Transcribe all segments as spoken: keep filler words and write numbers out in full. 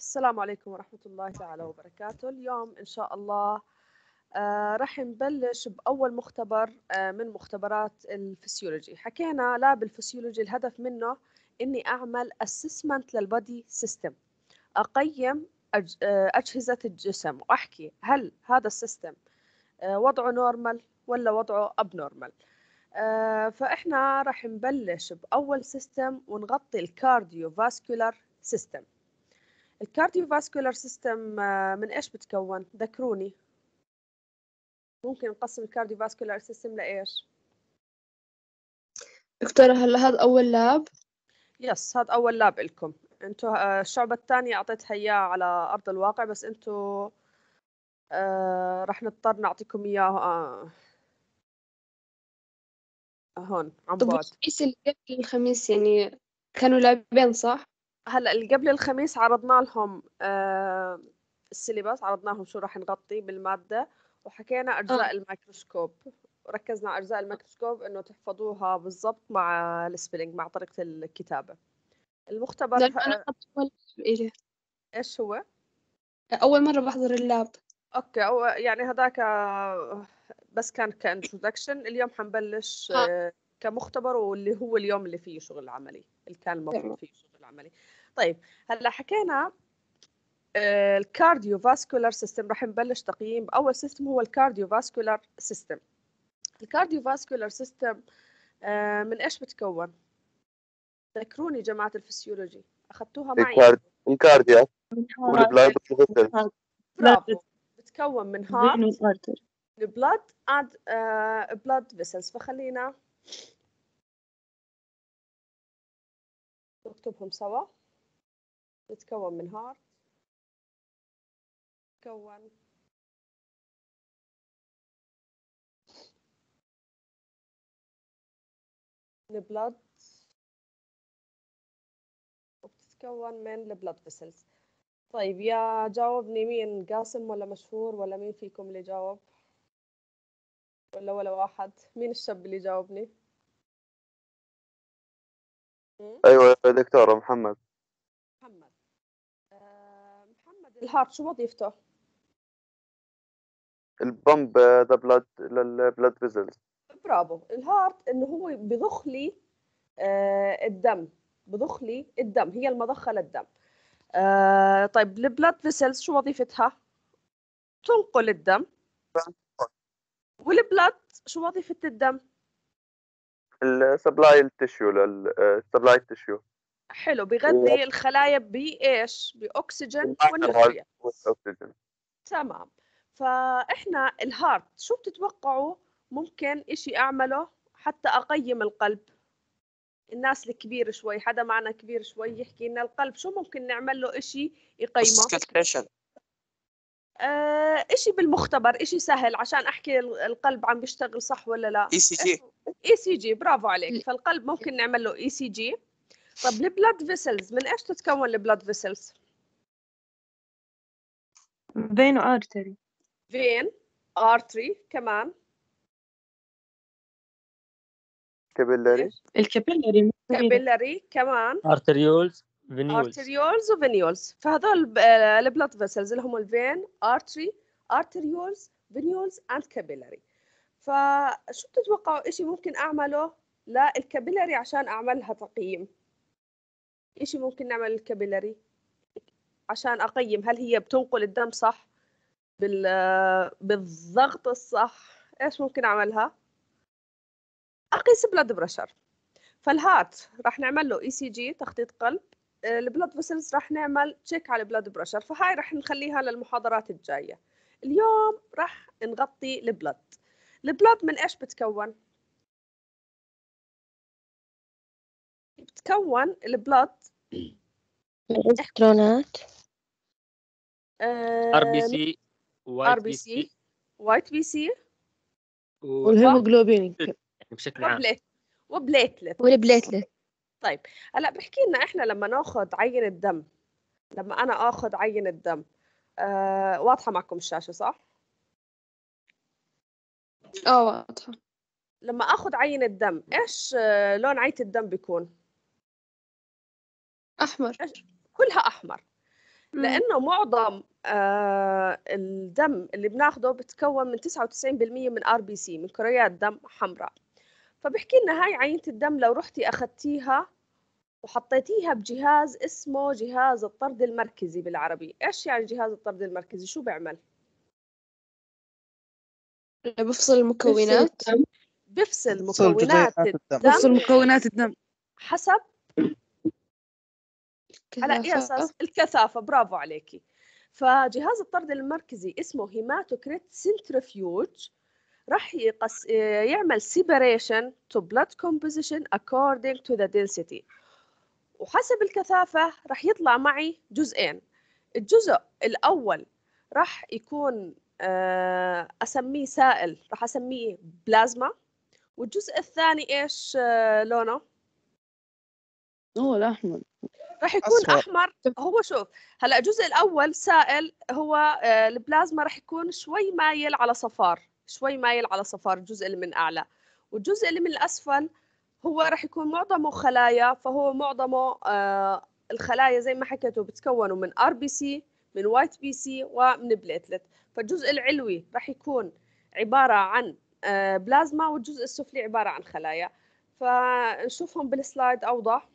السلام عليكم ورحمة الله تعالى وبركاته. اليوم إن شاء الله آه رح نبلش بأول مختبر آه من مختبرات الفسيولوجي. حكينا لا بالفسيولوجي الهدف منه إني أعمل assessment للبودي سيستم، أقيم أج آه أجهزة الجسم وأحكي هل هذا السيستم آه وضعه نورمال ولا وضعه أبنورمال. آه فإحنا رح نبلش بأول سيستم ونغطي الكارديو فاسكولار سيستم. الكارديو فاسكولار سيستم من ايش بتكون؟ ذكروني. ممكن نقسم الكارديو فاسكولار سيستم لايش؟ دكتورة هلا هذا أول لاب؟ يس، هذا أول لاب لكم انتوا. الشعبة الثانية أعطيتها إياه على أرض الواقع، بس انتوا آه رح نضطر نعطيكم إياه آه هون عن طب بعد. والخميس اللي قبل الخميس يعني كانوا لابين صح؟ هلا اللي قبل الخميس عرضنا لهم آه السيلبس، عرضنا لهم شو رح نغطي بالمادة، وحكينا أجزاء آه. الميكروسكوب. ركزنا على أجزاء الميكروسكوب إنه تحفظوها بالضبط مع السبيلينج، مع طريقة الكتابة. المختبر لأنه أنا آه، أول إيه إيش هو؟ أول مرة بحضر اللاب. أوكي، أو يعني هذاك آه، بس كان كانترودكشن. اليوم حنبلش آه. آه، كمختبر، واللي هو اليوم اللي فيه شغل عملي، اللي كان المفروض تمام. فيه شغل عملي. طيب هلا حكينا الكارديو فاسكولار سيستم. رح نبلش تقييم بأول سيستم هو الكارديو فاسكولار سيستم. الكارديو فاسكولار سيستم من إيش بتكون؟ ذكروني جماعة الفسيولوجي، أخذتوها معي؟ الكارد الكاردياك والبلاد والفيسل. برافو. بتكون من هارت، وارتر. البلاد and uh, blood vessels. فخلينا نكتبهم سوا. بتكون من هارت، بتكون من blood، وبتتكون من البلاد فيسلز. طيب يا جاوبني، مين قاسم ولا مشهور ولا مين فيكم اللي جاوب؟ ولا ولا واحد؟ مين الشاب اللي جاوبني؟ ايوه يا دكتورة محمد. محمد. آه محمد، الهارت شو وظيفته؟ البمب ذا بلاد للبلاد فيزلز. برافو. الهارت انه هو بضخ لي آه الدم، بضخ لي الدم، هي المضخة للدم. آه طيب البلاد فيسلز شو وظيفتها؟ تنقل الدم. والبلاد شو وظيفة الدم؟ السبلاي التشيو للسبلاي التشيو. حلو، بغذي الخلايا بإيش؟ بأكسجين ونيوتريا. تمام. فإحنا الهارت شو بتتوقعوا ممكن إشي أعمله حتى أقيم القلب؟ الناس الكبير شوي، حدا معنا كبير شوي يحكي لنا القلب شو ممكن نعمل له إشي يقيمه؟ آه، إشي بالمختبر، إشي سهل عشان أحكي القلب عم بيشتغل صح ولا لا. اي سي جي. اي سي جي، برافو عليك. فالقلب ممكن نعمل له اي سي جي. طب البلاد فيسلز من ايش تتكون البلاد فيسلز؟ فين وارتري. فين، ارتري، كمان كابيلاري. الكابيلاري. كابيلاري، كمان ارتريولز، فينيولز. ارتريولز وفينيولز. فهذول البلاد فيسلز اللي هم الفين، ارتري، ارتريولز، فينيولز اند كابيلاري. فشو بتتوقعوا اشي ممكن اعمله للكابيلاري عشان اعملها تقييم؟ اشي ممكن نعمل الكابيلاري عشان اقيم هل هي بتنقل الدم صح بال بالضغط الصح؟ ايش ممكن اعملها؟ اقيس بلاد بريشر. فالهارت راح نعمل له اي سي جي، تخطيط قلب. البلاد فيسلز راح نعمل تشيك على البلاد بريشر. فهاي راح نخليها للمحاضرات الجايه. اليوم راح نغطي البلد. البلد من ايش بتكون؟ بتكون البلد الكترونات. ار بي سي، ار بي سي، وايت بي سي، والهيموغلوبين بشكل عام، وبليت وبليتلت والبليتلت. طيب هلا بحكي لنا احنا لما ناخذ عينة دم، لما انا اخذ عينة دم آه، واضحة معكم الشاشة صح؟ اه واضحة. لما اخذ عينة دم ايش آه، لون عينة الدم بيكون؟ أحمر. كلها احمر. لأنه معظم آه الدم اللي بناخده بتكون من تسعة وتسعين بالمية من ار بي سي، من كريات دم حمراء. فبحكي لنا هاي عينة الدم لو رحتي أخذتيها وحطيتيها بجهاز اسمه جهاز الطرد المركزي بالعربي. إيش يعني جهاز الطرد المركزي؟ شو بيعمل؟ بفصل المكونات. بفصل بفصل مكونات جزيئات الدم. الدم بفصل مكونات الدم حسب على أي كثافة. أساس؟ الكثافة. برافو عليكي. فجهاز الطرد المركزي اسمه هيماتوكريت سنترفيوج، راح يقص يعمل separation to blood composition according to the density، وحسب الكثافة راح يطلع معي جزئين. الجزء الأول راح يكون آه، أسميه سائل، راح أسميه بلازما. والجزء الثاني إيش آه، لونه؟ هو الأحمر. راح يكون أصفر. أحمر. هو شوف هلا الجزء الأول سائل، هو آه، البلازما راح يكون شوي مايل على صفار، شوي مايل على صفار الجزء اللي من أعلى. والجزء اللي من الأسفل هو راح يكون معظمه خلايا، فهو معظمه آه، الخلايا زي ما حكيتوا بتكونوا من ار بي سي، من وايت بي سي، ومن بليتلت. فالجزء العلوي راح يكون عبارة عن آه، بلازما، والجزء السفلي عبارة عن خلايا. فنشوفهم بالسلايد أوضح.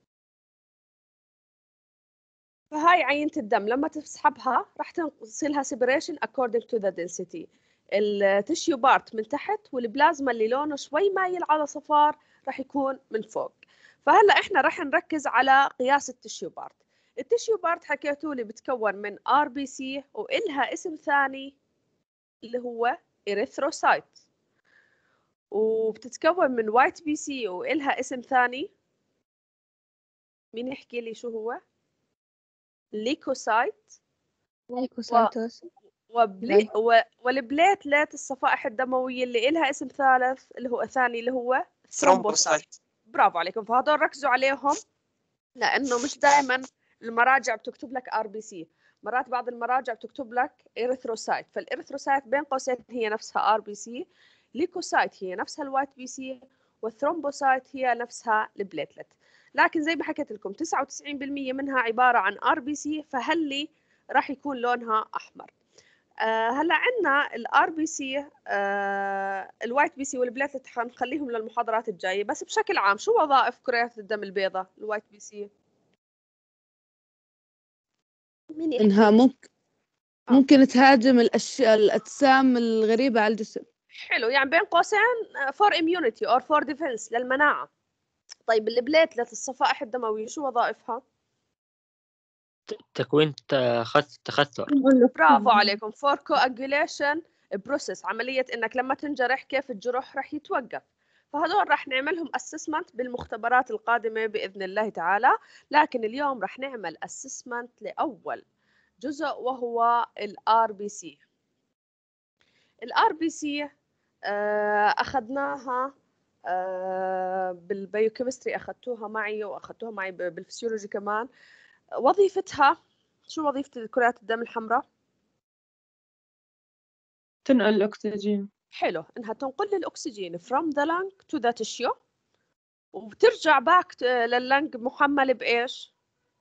فهاي عينة الدم لما تسحبها راح تصيلها separation according to the density. التشيو بارت من تحت، والبلازما اللي لونه شوي مايل على صفار راح يكون من فوق. فهلا احنا راح نركز على قياس التشيو بارت. التشيو بارت حكيتوا لي بتكون من ار بي سي وإلها اسم ثاني اللي هو إريثروسايت، وبتتكون من وايت بي سي وإلها اسم ثاني. مين يحكي لي شو هو؟ ليكوسايت. لايكوسايتوس. وبلي و... والبليتلت الصفائح الدموية اللي إلها اسم ثالث اللي هو ثاني اللي هو ثرومبوسايت. برافو عليكم. فهذول ركزوا عليهم، لأنه مش دائما المراجع بتكتب لك ار بي سي، مرات بعض المراجع بتكتب لك إريثروسايت. فالإريثروسايت بين قوسين هي نفسها ار بي سي، ليكوسايت هي نفسها الوايت بي سي، والثرومبوسايت هي نفسها البليتلت. لكن زي ما حكيت لكم تسعة وتسعين بالمية منها عبارة عن ار بي سي، فهلي راح يكون لونها أحمر. آه هلا عندنا الار بي سي، الوايت بي سي والبليتلت حنخليهم للمحاضرات الجايه. بس بشكل عام شو وظائف كريات الدم البيضاء الوايت بي سي؟ مين يحكي؟ إنها ممكن آه. ممكن تهاجم الأشياء الأجسام الغريبة على الجسم. حلو، يعني بين قوسين فور immunity or for defense، للمناعه. طيب البليتلت الصفائح الدمويه شو وظائفها؟ تكوين تخث تخثر. برافو عليكم. for coagulation process، عمليه انك لما تنجرح كيف الجرح رح يتوقف. فهذول رح نعملهم assessment بالمختبرات القادمة بإذن الله تعالى. لكن اليوم رح نعمل assessment لأول جزء وهو ال آر بي سي. ال آر بي سي أخذناها بالبيوكيمستري، أخذتوها معي وأخذتوها معي بالفسيولوجي كمان. وظيفتها شو؟ وظيفة كريات الدم الحمراء تنقل الأكسجين. حلو، إنها تنقل الأكسجين from the lung to the tissue، وبترجع باك لللنج محمل بإيش؟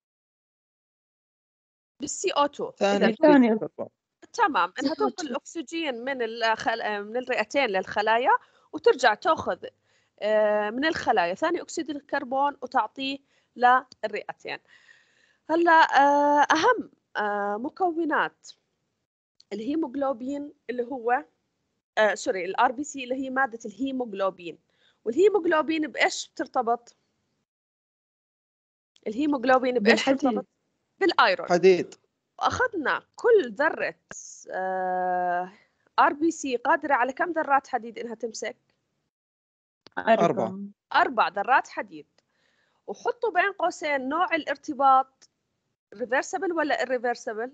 بالسي او اثنين. ثاني ثاني تمام، إنها تنقل الأكسجين من الخل... من الرئتين للخلايا، وترجع تأخذ من الخلايا ثاني أكسيد الكربون وتعطيه للرئتين. هلا أهم مكونات الهيموغلوبين اللي هو آه سوري الار بي سي اللي هي مادة الهيموغلوبين. والهيموغلوبين بإيش بترتبط؟ الهيموغلوبين بإيش بترتبط؟ بالايرون. حديد. واخذنا كل ذرة ار بي سي قادرة على كم ذرات حديد انها تمسك؟ أربعة. أربع ذرات حديد. وحطوا بين قوسين نوع الارتباط، ريفرسبل ولا irreversible؟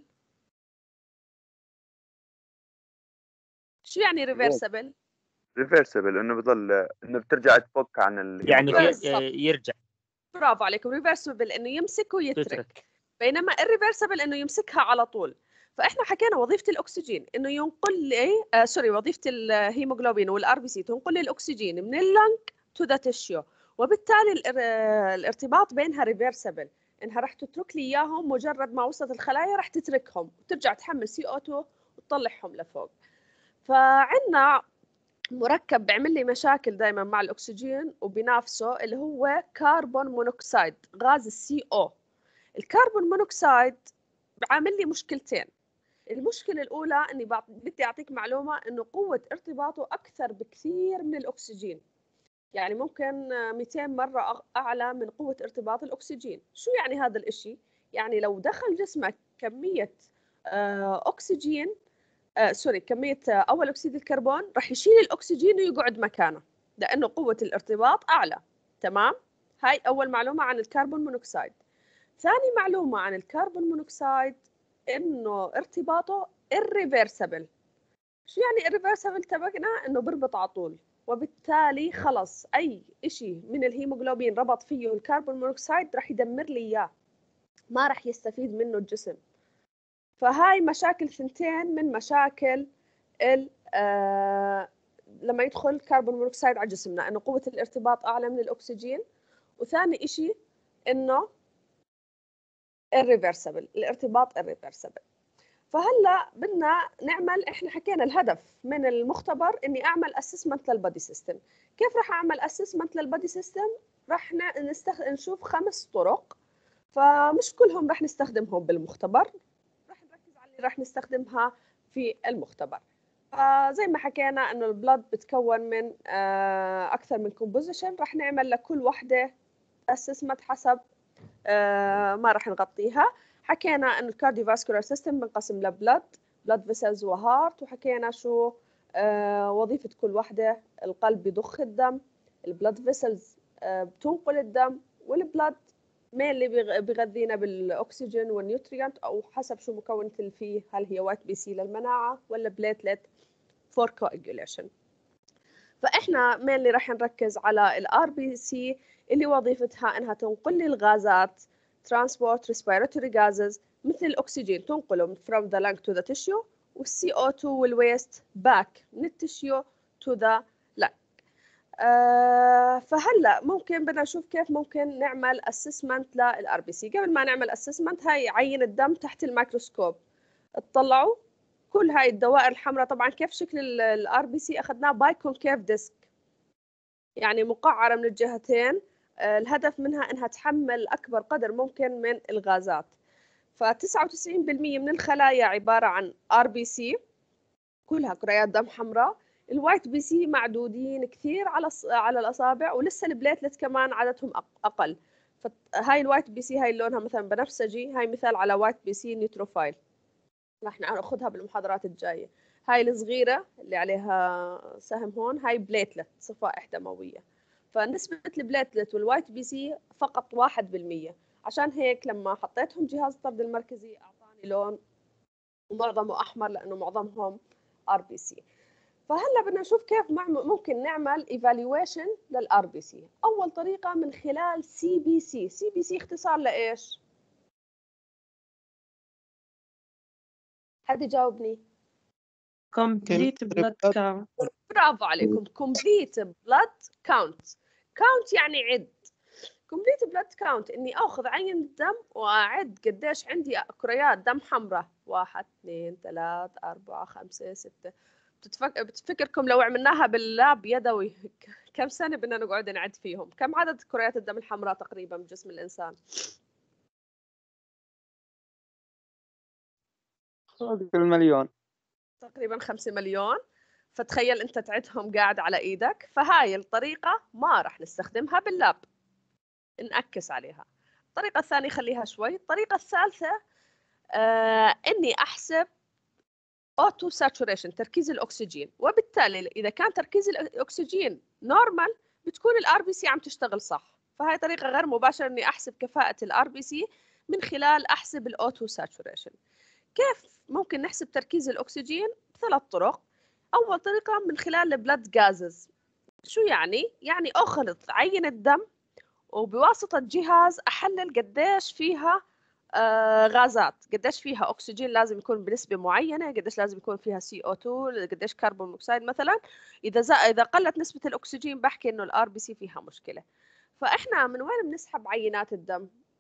شو يعني ريفرسبل؟ ريفرسبل انه بضل انه بترجع تفك عن ال يعني بالضبط. يرجع. برافو عليكم. ريفرسبل انه يمسك ويترك، تترك. بينما irreversible انه يمسكها على طول. فاحنا حكينا وظيفه الاكسجين انه ينقل لي آه سوري وظيفه الهيموغلوبين والار بي سي تنقل لي الاكسجين من اللنج تو ذا تيشيو، وبالتالي الارتباط بينها ريفرسبل. انها راح تترك لي اياهم، مجرد ما وصلت الخلايا راح تتركهم وترجع تحمل سي او اثنين وتطلعهم لفوق. فعندنا مركب بيعمل لي مشاكل دائما مع الاكسجين وبينافسه، اللي هو كربون مونوكسيد، غاز السي او. الكربون مونوكسيد عامل لي مشكلتين. المشكلة الأولى إني بدي أعطيك معلومة إنه قوة ارتباطه أكثر بكثير من الأكسجين، يعني ممكن مئتين مرة أعلى من قوة ارتباط الأكسجين. شو يعني هذا الإشي؟ يعني لو دخل جسمك كمية أكسجين آه، سوري كمية أول أكسيد الكربون، رح يشيل الأكسجين ويقعد مكانه لأنه قوة الارتباط أعلى. تمام؟ هاي أول معلومة عن الكربون مونوكسيد. ثاني معلومة عن الكربون مونوكسيد إنه ارتباطه irreversible. شو يعني irreversible؟ تبقنا إنه بربط على طول، وبالتالي خلص أي إشي من الهيموغلوبين ربط فيه الكربون مونوكسيد رح يدمر لي إياه، ما رح يستفيد منه الجسم. فهاي مشاكل ثنتين من مشاكل ال آه لما يدخل كربون مونوكسيد على جسمنا، إنه قوة الارتباط أعلى من الأكسجين، وثاني إشي إنه irreversible، الارتباط irreversible. فهلا بدنا نعمل، احنا حكينا الهدف من المختبر اني اعمل اسسمنت للبادي سيستم. كيف راح اعمل اسسمنت للبادي سيستم؟ راح نستخ... نشوف خمس طرق، فمش كلهم راح نستخدمهم بالمختبر، راح نركز على اللي راح نستخدمها في المختبر. فزي ما حكينا انه البلد بتكون من اكثر من كومبوزيشن، راح نعمل لكل وحده اسسمنت حسب ما راح نغطيها. حكينا ان الكارديوفاسكولار سيستم بنقسم لبلد، بلد فيسلز وهارت، وحكينا شو آه وظيفة كل وحدة. القلب بيضخ الدم، البلد فيسلز آه بتنقل الدم، والبلد مين اللي بيغذينا بالاكسجين والنيوتريانت، او حسب شو مكونة اللي فيه، هل هي وايت بي سي للمناعة ولا بليتلت فور كواجوليشن. فاحنا مين اللي راح نركز على الار بي سي اللي وظيفتها انها تنقل لي الغازات transport respiratory gases مثل الأكسجين، تنقله from the lung to the tissue، وال سي أو اثنين والwaste back من التشيو to the lung. آه فهلا ممكن بدنا نشوف كيف ممكن نعمل assessment للآر بي سي. قبل ما نعمل assessment، هاي عين الدم تحت الميكروسكوب، اطلعوا كل هاي الدوائر الحمراء. طبعا كيف شكل الآر بي سي؟ أخذناه باي كونكيف ديسك، يعني مقعرة من الجهتين. الهدف منها انها تحمل اكبر قدر ممكن من الغازات. ف تسعة وتسعين بالمئة من الخلايا عباره عن ار بي سي، كلها كريات دم حمراء. الوايت بي سي معدودين كثير على على الاصابع، ولسه البليتلت كمان عددهم اقل. فهاي الوايت بي سي هاي لونها مثلا بنفسجي، هاي مثال على وايت بي سي نيوتروفايل، راح ناخذها بالمحاضرات الجايه. هاي الصغيره اللي عليها سهم هون هاي بليتلت، صفائح دمويه. فنسبة البليتلت والوايت بي سي فقط واحد بالمية. عشان هيك لما حطيتهم جهاز الطرد المركزي أعطاني لون ومعظمه أحمر، لأنه معظمهم ار بي سي. فهلا بدنا نشوف كيف ممكن نعمل ايفالويشن للار بي سي. أول طريقة من خلال سي بي سي. سي بي سي اختصار لإيش؟ حد يجاوبني؟ complete blood count. برافو عليكم، complete blood count. count يعني عد. complete blood count اني اخذ عين الدم واعد قديش عندي كريات دم حمراء، واحد اثنين ثلاث أربعة خمسة ستة. بتفك... بتفكركم لو عملناها باللاب يدوي كم سنة بدنا نقعد نعد فيهم؟ كم عدد كريات الدم الحمراء تقريبا بجسم الإنسان؟ المليون تقريبا خمسة مليون. فتخيل انت تعدهم قاعد على ايدك. فهاي الطريقة ما راح نستخدمها باللاب، نأكس عليها. الطريقة الثانية خليها شوي. الطريقة الثالثة آه إني أحسب أوتو ساتوريشن، تركيز الأكسجين. وبالتالي إذا كان تركيز الأكسجين نورمال بتكون الآر بي سي عم تشتغل صح. فهي طريقة غير مباشرة إني أحسب كفاءة الآر بي سي من خلال أحسب الأوتو ساتوريشن. كيف ممكن نحسب تركيز الأكسجين؟ بثلاث طرق. أول طريقة من خلال البلاد جازز. شو يعني؟ يعني أخلط عين الدم وبواسطة جهاز أحلل قديش فيها آه غازات، قديش فيها أكسجين لازم يكون بنسبة معينة، قديش لازم يكون فيها سي أو اثنين، قديش كربون مونوكسيد مثلا. إذا إذا قلت نسبة الأكسجين بحكي إنه الآر بي سي فيها مشكلة. فإحنا من وين بنسحب عينات الدم؟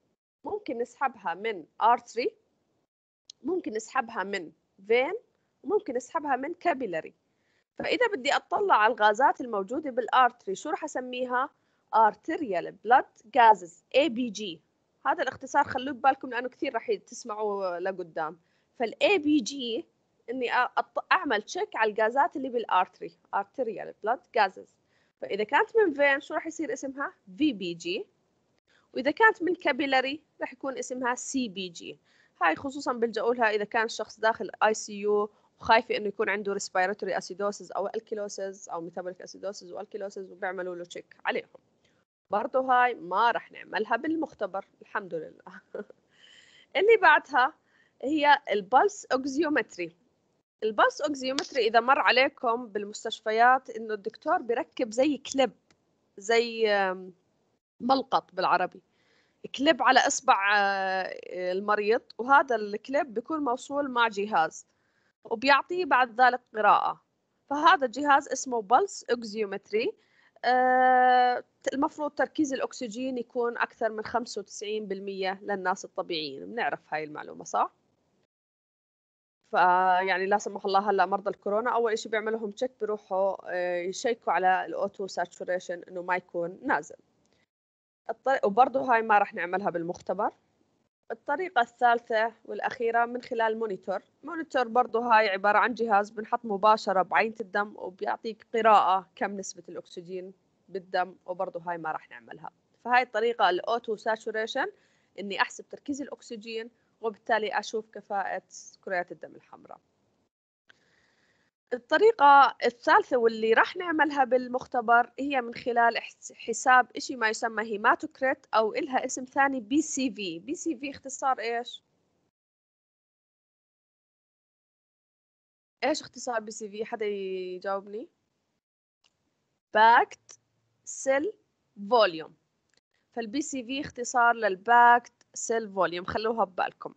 ممكن نسحبها من artery، ممكن نسحبها من vein، وممكن نسحبها من capillary. فإذا بدي أطلع على الغازات الموجودة بالارتري شو رح أسميها؟ arterial blood gases إيه بي جي. هذا الاختصار خلوه ببالكم لأنه كثير رح تسمعوا لقدام. فالإيه بي جي إني أعمل تشيك على الغازات اللي بالارتري arterial blood gases. فإذا كانت من فين شو رح يصير اسمها؟ في بي جي. وإذا كانت من كابيلاري رح يكون اسمها سي بي جي. هاي خصوصا بلجأوا لها إذا كان الشخص داخل آي سي يو وخايفة إنه يكون عنده respiratory acidosis أو alkalosis أو metabolic acidosis والكيلوسيس وبيعملوا له تشيك عليهم. برضو هاي ما رح نعملها بالمختبر الحمد لله. اللي بعدها هي البلس اوكسيومتري. البلس اوكسيومتري إذا مر عليكم بالمستشفيات إنه الدكتور بيركب زي كليب، زي ملقط بالعربي، كليب على إصبع المريض، وهذا الكليب بيكون موصول مع جهاز وبيعطيه بعد ذلك قراءة. فهذا الجهاز اسمه بلس اوكسيومتري. آه المفروض تركيز الأكسجين يكون أكثر من خمسة وتسعين بالمئة للناس الطبيعيين. بنعرف هاي المعلومة صح؟ فيعني لا سمح الله هلا مرضى الكورونا أول إشي بيعملهم تشيك بيروحوا آه يشيكوا على الأوتو ساتوريشن إنه ما يكون نازل. الطريق وبرضه هاي ما رح نعملها بالمختبر. الطريقة الثالثة والأخيرة من خلال مونيتور. مونيتور برضه هاي عبارة عن جهاز بنحط مباشرة بعينة الدم وبيعطيك قراءة كم نسبة الأكسجين بالدم، وبرضه هاي ما رح نعملها. فهاي الطريقة الأوتو ساتوريشن إني أحسب تركيز الأكسجين وبالتالي أشوف كفاءة كريات الدم الحمراء. الطريقة الثالثة واللي راح نعملها بالمختبر هي من خلال حساب إشي ما يسمى هيماتوكريت أو إلها اسم ثاني بي سي في. بي سي في اختصار إيش؟ إيش اختصار بي سي في؟ حدا يجاوبني؟ باكت سيل فوليوم. فالبي سي في اختصار للباكت سيل فوليوم، خلوها ببالكم.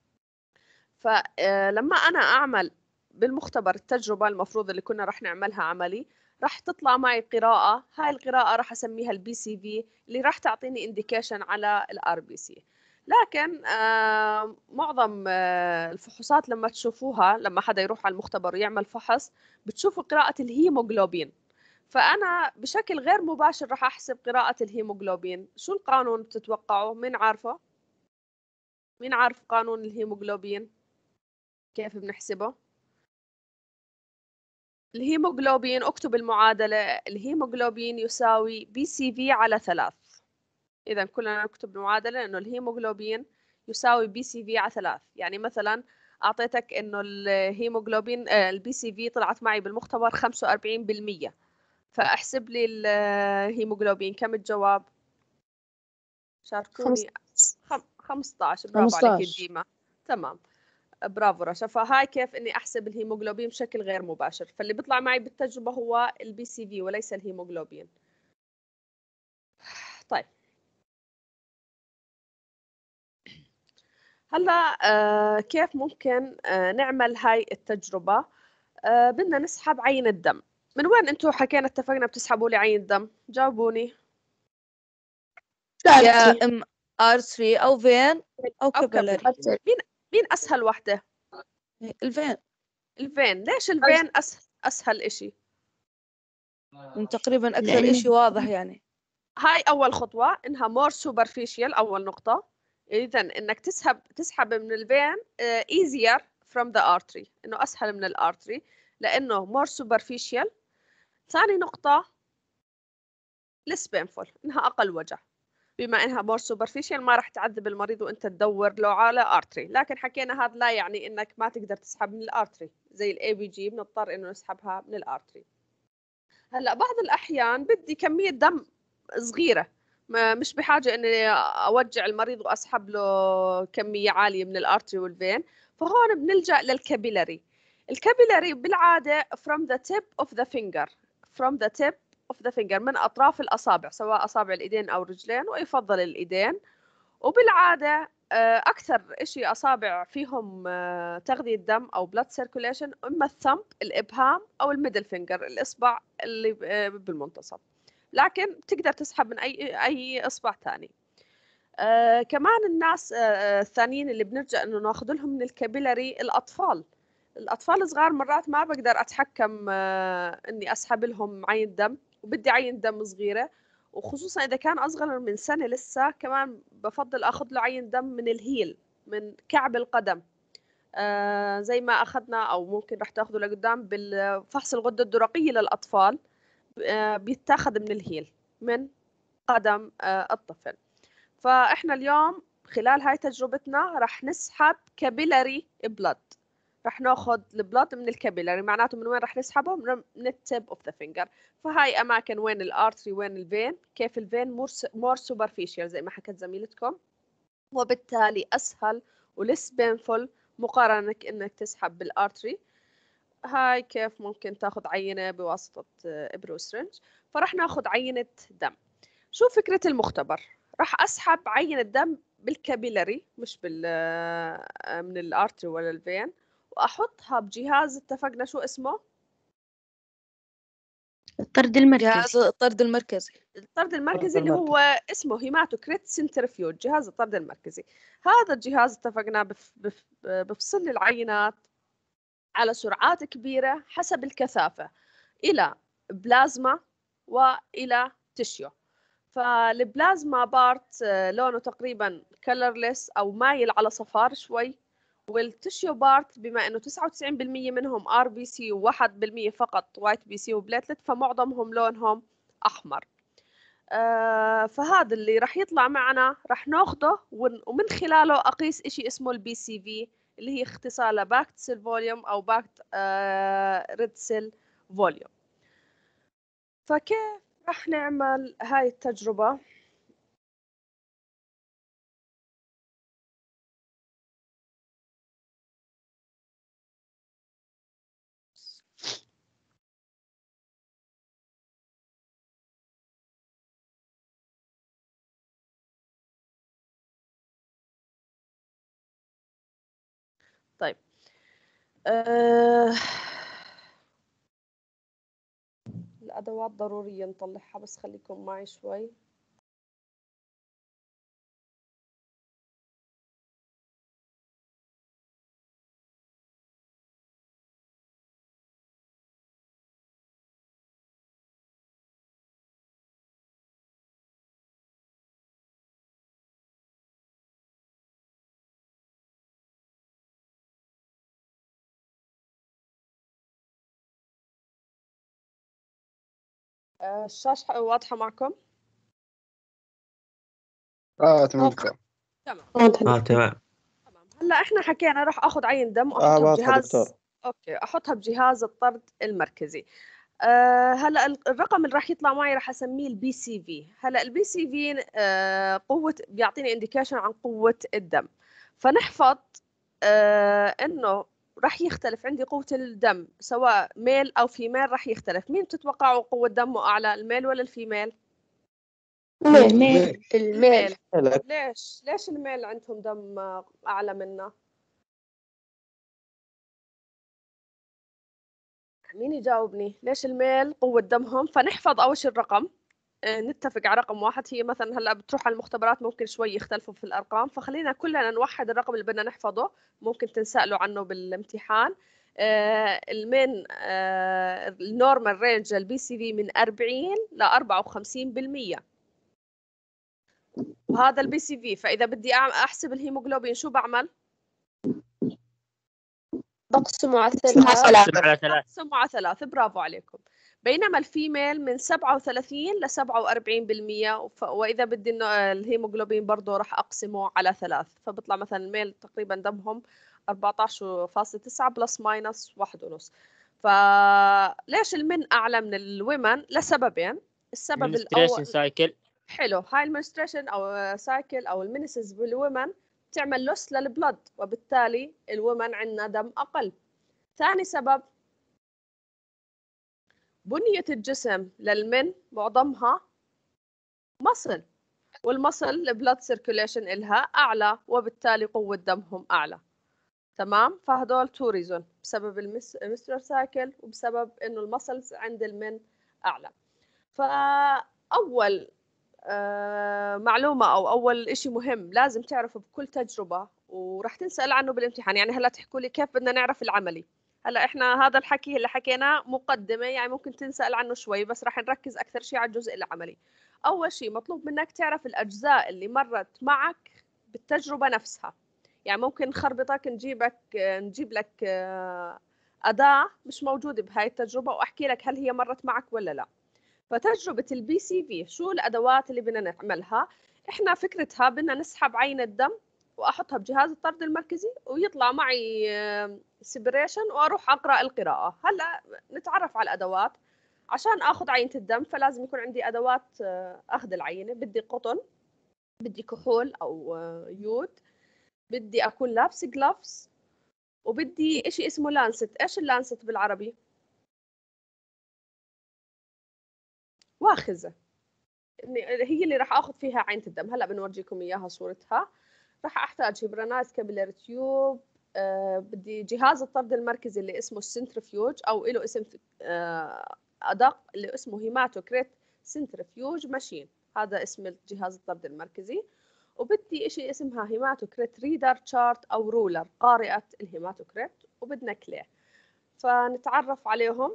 فلما أنا أعمل بالمختبر التجربة المفروض اللي كنا رح نعملها عملي، رح تطلع معي قراءة. هاي القراءة رح أسميها البي سي في اللي رح تعطيني إنديكيشن على الار بي سي. لكن آه معظم آه الفحوصات لما تشوفوها، لما حدا يروح على المختبر ويعمل فحص بتشوفوا قراءة الهيموغلوبين. فأنا بشكل غير مباشر رح أحسب قراءة الهيموغلوبين. شو القانون بتتوقعوا؟ مين عارفه؟ مين عارف قانون الهيموغلوبين؟ كيف بنحسبه؟ الهيموغلوبين اكتب المعادلة. الهيموغلوبين يساوي بي سي في على ثلاث. إذا كلنا نكتب المعادلة إنه الهيموغلوبين يساوي بي سي في على ثلاث. يعني مثلا أعطيتك إنه الهيموغلوبين البي سي في طلعت معي بالمختبر خمسة وأربعين بالمئة، فأحسب لي الهيموغلوبين. كم الجواب؟ شاركوني. خمسة عشر. برافو عليك ديما. تمام برافو رشا. فهاي كيف اني احسب الهيموغلوبين بشكل غير مباشر. فاللي بيطلع معي بالتجربه هو البي سي في وليس الهيموغلوبين. طيب هلا آه كيف ممكن آه نعمل هاي التجربه؟ آه بدنا نسحب عين الدم. من وين انتم حكينا اتفقنا بتسحبوا لي عين الدم؟ جاوبوني. يا ام ارتري او فين او كابيلاري. مين مين اسهل وحده؟ الفين. الفين. ليش الفين اسهل اسهل اشي؟ تقريبا اكثر اشي واضح. يعني هاي اول خطوه انها مور سوبرفيشال. اول نقطه اذا انك تسحب تسحب من الفين ايزير فروم ذا ارتري، انه اسهل من الارتري لانه مور سوبرفيشال. ثاني نقطه ليس بينفول، انها اقل وجع. بما انها مور سوبرفيشال ما راح تعذب المريض وانت تدور له على ارتري. لكن حكينا هذا لا يعني انك ما تقدر تسحب من الارتري. زي الاي بي جي بنضطر انه نسحبها من الارتري. هلا بعض الاحيان بدي كميه دم صغيره، مش بحاجه اني اوجع المريض واسحب له كميه عاليه من الارتري والفين. فهون بنلجا للكابيلاري. الكابيلاري بالعاده from the tip of the finger from the tip of the finger من اطراف الاصابع، سواء اصابع الايدين او الرجلين، ويفضل الايدين. وبالعاده اكثر شيء اصابع فيهم تغذيه دم او blood circulation اما الثمب الابهام او الميدل فينجر الاصبع اللي بالمنتصف. لكن بتقدر تسحب من اي اي اصبع ثاني. آه كمان الناس آه الثانيين اللي بنرجع انه ناخذ لهم من الكابيلاري الاطفال. الاطفال الصغار مرات ما بقدر اتحكم آه اني اسحب لهم عين دم، وبدي عين دم صغيره، وخصوصا اذا كان اصغر من سنه لسه، كمان بفضل اخذ له عين دم من الهيل، من كعب القدم. آه زي ما اخذنا او ممكن رح تاخذوا لقدام بالفحص الغده الدرقيه للاطفال، آه بيتاخذ من الهيل، من قدم آه الطفل. فاحنا اليوم خلال هاي تجربتنا رح نسحب كابيلاري بلاد. رح ناخذ البلاد من الكابيلاري، معناته من وين رح نسحبه؟ من التيب اوف ذا فينجر. فهاي اماكن وين الارتري وين الفين، كيف الفين مور سوبرفيشال زي ما حكت زميلتكم، وبالتالي اسهل ولس بينفول مقارنة انك تسحب بالارتري. هاي كيف ممكن تاخذ عينة بواسطة ابر وسرنج. فرح ناخذ عينة دم. شو فكرة المختبر؟ راح اسحب عينة دم بالكابيلاري، مش بال من الارتري ولا الفين، واحطها بجهاز اتفقنا شو اسمه؟ الطرد المركزي. جهاز الطرد المركزي. الطرد المركزي اللي هو اسمه هيماتوكريت سنترفيوج، جهاز الطرد المركزي. هذا الجهاز اتفقنا بف بف بفصل العينات على سرعات كبيرة حسب الكثافة إلى بلازما وإلى تشيو. فالبلازما بارت لونه تقريبا كلرلس أو مايل على صفار شوي، والتشيو بارت بما انه تسعة وتسعين بالمية منهم ار بي سي وواحد بالمية فقط وايت بي سي وبليتلت، فمعظمهم لونهم احمر. آه فهذا اللي راح يطلع معنا راح ناخده ومن خلاله اقيس اشي اسمه البي سي في، اللي هي اختصار لباكت سيل فوليوم او باكت آه ريد سيل فوليوم. فكيف راح نعمل هاي التجربة؟ طيب آه الأدوات ضرورية نطلعها، بس خليكم معي شوي. آه الشاشة واضحة معكم؟ اه تمام دكتور. تمام. اه تمام. هلا احنا حكينا راح اخذ عين دم اه واحطها واضحة بجهاز دكتور. اوكي احطها بجهاز الطرد المركزي. آه هلا الرقم اللي راح يطلع معي راح اسميه البي سي في. هلا البي سي في آه قوه، بيعطيني انديكيشن عن قوه الدم. فنحفظ آه انه راح يختلف عندي قوه الدم سواء ميل او فيميل، راح يختلف. مين تتوقعوا قوه دمه اعلى، الميل ولا الفيميل؟ الميل. الميل. الميل. ليش ليش الميل عندهم دم اعلى منا؟ مين يجاوبني؟ ليش الميل قوة دمهم؟ فنحفظ أول شيء الرقم، آه، نتفق على رقم واحد. هي مثلا هلا بتروح على المختبرات ممكن شوي يختلفوا في الأرقام، فخلينا كلنا نوحد الرقم اللي بدنا نحفظه، ممكن تنسألوا عنه بالامتحان. آه المين آه النورمال رينج البي سي في من أربعين ل أربعة وخمسين بالمية، وهذا البي سي في. فإذا بدي أحسب الهيموغلوبين شو بعمل؟ بقسمه على اقسم على ثلاث. بقسمه على ثلاث. برافو عليكم. بينما الفيميل من سبعة وثلاثين ل سبعة وأربعين بالمية، وإذا بدي إنه الهيموغلوبين برضه راح أقسمه على ثلاث، فبطلع مثلا الميل تقريبا دمهم أربعة عشر فاصلة تسعة بلس ماينس واحد ونص. فليش المن أعلى من الومن؟ لسببين. السبب الأول سايكل. حلو، هاي المنستريشن أو سايكل أو المينيسز بالومن تعمل لوس للبلد، وبالتالي الومن عندنا دم أقل. ثاني سبب، بنية الجسم للمن معظمها مصل، والمصل البلاد سيركوليشن إلها أعلى، وبالتالي قوة دمهم أعلى. تمام. فهدول تو ريزون، بسبب المستر سايكل وبسبب إنه المسلز عند المن أعلى. فأول آه معلومة أو أول إشي مهم لازم تعرفه بكل تجربة ورح تنسأل عنه بالامتحان. يعني هلا تحكوا لي كيف بدنا نعرف العملي. هلا إحنا هذا الحكي اللي حكيناه مقدمة، يعني ممكن تنسأل عنه شوي، بس رح نركز أكثر شيء على الجزء العملي. أول شيء مطلوب منك تعرف الأجزاء اللي مرت معك بالتجربة نفسها. يعني ممكن نخربطك نجيبك نجيب لك أداة مش موجودة بهاي التجربة وأحكي لك هل هي مرت معك ولا لا. فتجربة البي سي في شو الأدوات اللي بدنا نعملها؟ إحنا فكرتها بدنا نسحب عينة دم وأحطها بجهاز الطرد المركزي ويطلع معي سيبريشن وأروح أقرأ القراءة. هلأ نتعرف على الأدوات. عشان أخذ عينة الدم فلازم يكون عندي أدوات أخذ العينة. بدي قطن، بدي كحول أو يود، بدي أكون لابس جلافز، وبدي إشي اسمه لانست. إيش اللانست بالعربي؟ واخذة، هي اللي راح اخذ فيها عينة الدم. هلا بنورجيكم اياها صورتها. راح احتاج هيبرنايز كابيلاري تيوب. آه بدي جهاز الطرد المركزي اللي اسمه السنترفيوج او له اسم آه ادق اللي اسمه هيماتوكريت سنترفيوج ماشين. هذا اسم جهاز الطرد المركزي. وبدي اشي اسمها هيماتوكريت ريدر تشارت او رولر، قارئة الهيماتوكريت. وبدنا كليه. فنتعرف عليهم.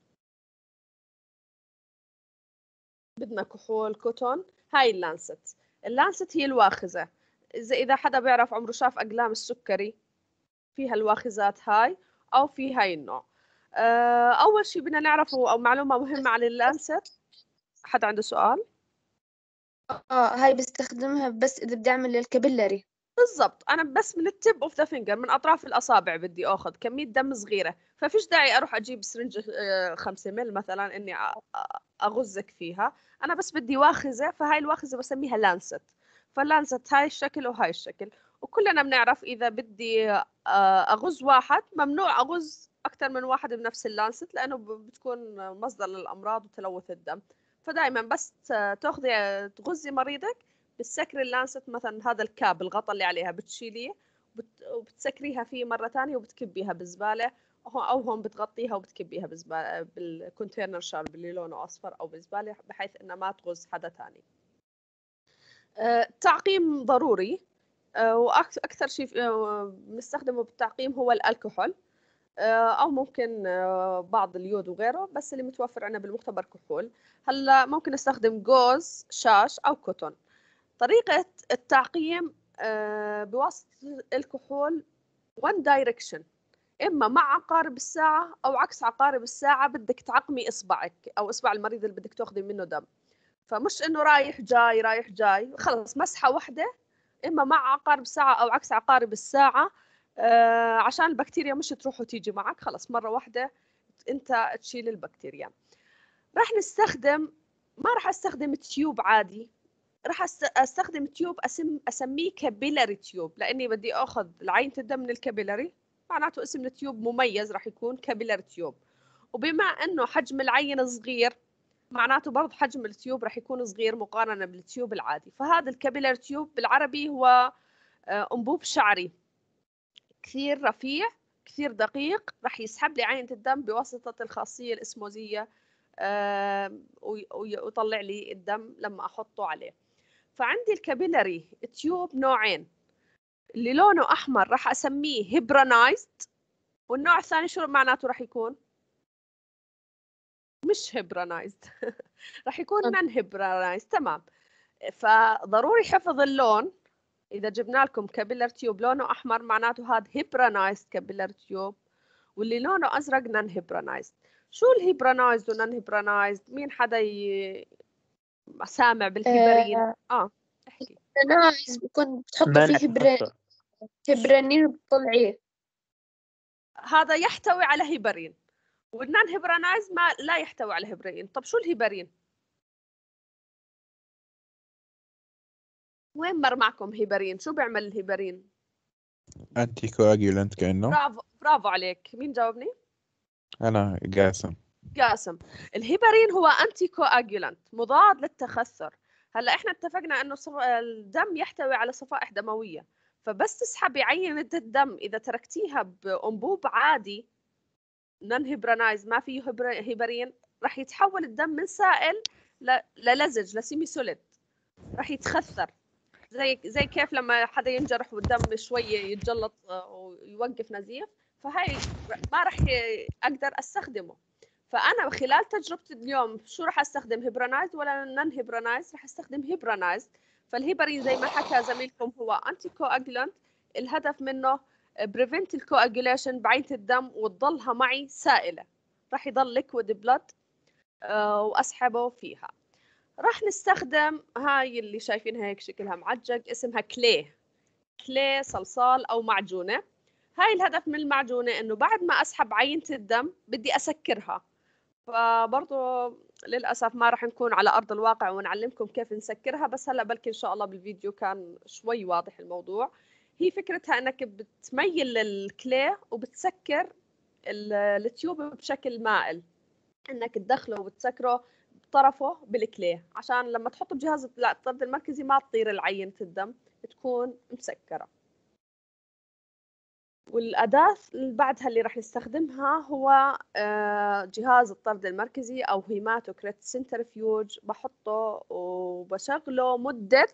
بدنا كحول كوتون. هاي اللانست. اللانست هي الواخذة. إذا إذا حدا بيعرف عمره شاف أقلام السكري فيها الواخذات هاي أو في هاي النوع. أول شيء بدنا نعرفه أو معلومة مهمة عن اللانست. حدا عنده سؤال؟ اه هاي بستخدمها بس إذا بدي أعمل الكابيلاري. بالضبط. أنا بس من التب أوف ذا فينجر، من أطراف الأصابع بدي أخذ كمية دم صغيرة، ففيش داعي أروح أجيب سرنجة خمسة مل مثلا إني أغزك فيها. أنا بس بدي واخذة، فهاي الواخذة بسميها لانست. فاللانست هاي الشكل وهاي الشكل. وكلنا بنعرف إذا بدي أغز واحد ممنوع أغز أكثر من واحد بنفس اللانست، لأنه بتكون مصدر للأمراض وتلوث الدم. فدائما بس تاخذي تغزي مريضك بتسكري اللانست. مثلا هذا الكاب الغطاء اللي عليها بتشيليه وبتسكريها فيه مرة ثانية وبتكبيها بزبالة، أو هون بتغطيها وبتكبيها بزبالة بالكونتينر شارب اللي لونه أصفر أو بزبالة، بحيث إنها ما تغز حدا ثاني. التعقيم ضروري، وأكثر شيء بنستخدمه بالتعقيم هو الكحول، أو ممكن بعض اليود وغيره، بس اللي متوفر عندنا بالمختبر كحول. هلا ممكن نستخدم جوز شاش أو كوتون. طريقة التعقيم بواسطة الكحول one direction، إما مع عقارب الساعة أو عكس عقارب الساعة. بدك تعقمي إصبعك أو إصبع المريض اللي بدك تاخذي منه دم، فمش إنه رايح جاي رايح جاي، خلص مسحة واحدة، إما مع عقارب الساعة أو عكس عقارب الساعة. آه عشان البكتيريا مش تروح وتيجي معك، خلص مرة واحدة أنت تشيل البكتيريا. راح نستخدم، ما راح أستخدم تيوب عادي، راح استخدم تيوب اسم اسميه كابيلاري تيوب، لاني بدي اخذ عينة الدم من الكابيلاري، معناته اسم التيوب مميز راح يكون كابيلاري تيوب. وبما انه حجم العينة صغير معناته برضه حجم التيوب راح يكون صغير مقارنة بالتيوب العادي. فهذا الكابيلاري تيوب بالعربي هو انبوب شعري كثير رفيع كثير دقيق، راح يسحب لي عينة الدم بواسطة الخاصية الاسموزية ويطلع لي الدم لما احطه عليه. فعندي الكابيلاري تيوب نوعين، اللي لونه أحمر راح أسميه هيبرانايزد، والنوع الثاني شو معناته راح يكون؟ مش هيبرانايزد راح يكون نان هيبرانايزد. تمام. فضروري حفظ اللون. إذا جبنا لكم كابيلار تيوب لونه أحمر معناته هذا هيبرانايزد كابيلار تيوب، واللي لونه أزرق نان هيبرانايزد. شو الهيبرانايزد ونان هيبرانايزد؟ مين حدا ي... سامع بالهيبرين؟ آه, آه. احكي. هيبرانايز بكون بتحطه فيه هبرين هبرانين وبتطلعيه. هذا يحتوي على هيبرين، والنان هيبرانايز ما لا يحتوي على هيبرين. طب شو الهيبرين؟ وين مر معكم هيبرين؟ شو بيعمل الهيبرين؟ انتي كواجولانت كأنه. برافو برافو عليك. مين جاوبني؟ انا جاسم. جاسم. الهيبرين هو انتي كواجولانت، مضاد للتخثر. هلا احنا اتفقنا انه الدم يحتوي على صفائح دمويه، فبس تسحبي عينة الدم إذا تركتيها بأنبوب عادي نون هيبرانايز ما فيه هيبرين، راح يتحول الدم من سائل للزج لسيمي سوليد. راح يتخثر، زي زي كيف لما حدا ينجرح والدم شويه يتجلط ويوقف نزيف، فهاي ما راح اقدر استخدمه. فانا خلال تجربتي اليوم شو راح استخدم؟ هيبرانايز ولا نون هيبرانايز؟ راح استخدم هيبرانايز. فالهيبرين زي ما حكى زميلكم هو انتي كواجولانت، الهدف منه بريفنت الكواجوليشن بعينة الدم وتضلها معي سائله، راح يضل ليكويد بلاد واسحبه فيها. راح نستخدم هاي اللي شايفينها هيك شكلها معجق، اسمها كلي كلي صلصال او معجونه. هاي الهدف من المعجونه انه بعد ما اسحب عينه الدم بدي اسكرها، فبرضه للاسف ما راح نكون على ارض الواقع ونعلمكم كيف نسكرها، بس هلا بلكي ان شاء الله بالفيديو كان شوي واضح الموضوع. هي فكرتها انك بتميل الكلي وبتسكر التيوب بشكل مائل، انك تدخله وبتسكره طرفه بالكلي عشان لما تحط بجهاز الطرد المركزي ما تطير العينة الدم، تكون مسكرة. والأداة اللي بعدها اللي راح نستخدمها هو جهاز الطرد المركزي أو هيماتوكريت سنترفيوج. بحطه وبشغله مدة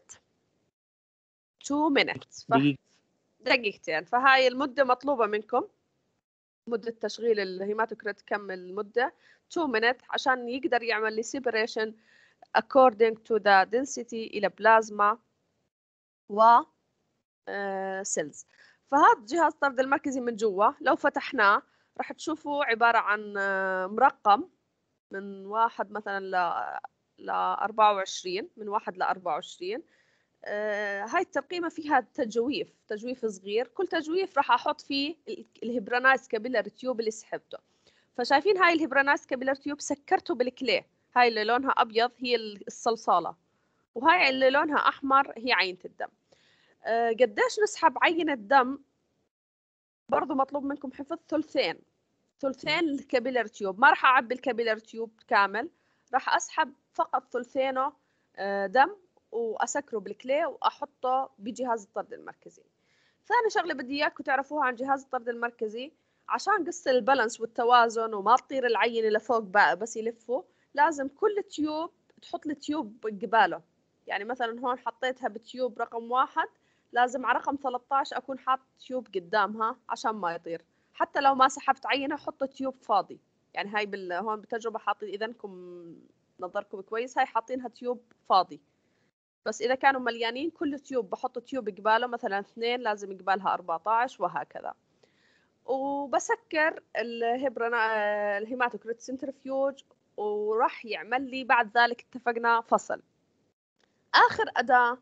two minutes، ف... دقيقتين. فهاي المدة مطلوبة منكم، مدة تشغيل الهيماتوكريت كم المدة؟ two minutes عشان يقدر يعمل لي separation according to the density إلى بلازما و cells. فهذا جهاز الطرد المركزي من جوا لو فتحناه راح تشوفوا عبارة عن مرقم من واحد مثلا ل أربعة وعشرين، من واحد ل أربعة وعشرين. آه هاي الترقيمة فيها تجويف تجويف صغير، كل تجويف راح أحط فيه الهيبرانايز كابيلاري تيوب اللي سحبته. فشايفين هاي الهيبرانايز كابيلاري تيوب سكرته بالكلي، هاي اللي لونها أبيض هي الصلصالة، وهاي اللي لونها أحمر هي عينة الدم. أه قديش نسحب عينة دم؟ برضو مطلوب منكم حفظ ثلثين ثلثين الكابيلاري تيوب، ما راح أعبي الكابيلاري تيوب كامل، راح أسحب فقط ثلثينه أه دم وأسكره بالكلي وأحطه بجهاز الطرد المركزي. ثاني شغلة بدي إياكم تعرفوها عن جهاز الطرد المركزي، عشان قصة البالانس والتوازن وما تطير العينة لفوق بقى بس يلفوا، لازم كل تيوب تحط لي تيوب قباله. يعني مثلا هون حطيتها بتيوب رقم واحد، لازم على رقم ثلاثة عشر أكون حاط تيوب قدامها عشان ما يطير. حتى لو ما سحبت عينة حط تيوب فاضي. يعني هاي بال... هون بالتجربة حاطين، إذا انكم نظركم كويس هاي حاطينها تيوب فاضي، بس إذا كانوا مليانين كل تيوب بحط تيوب قباله، مثلا اثنين لازم قبالها أربعة عشر وهكذا. وبسكر الهيبرنا الهيماتوكريت سنترفيوج وراح يعمل لي بعد ذلك اتفقنا فصل. آخر أداة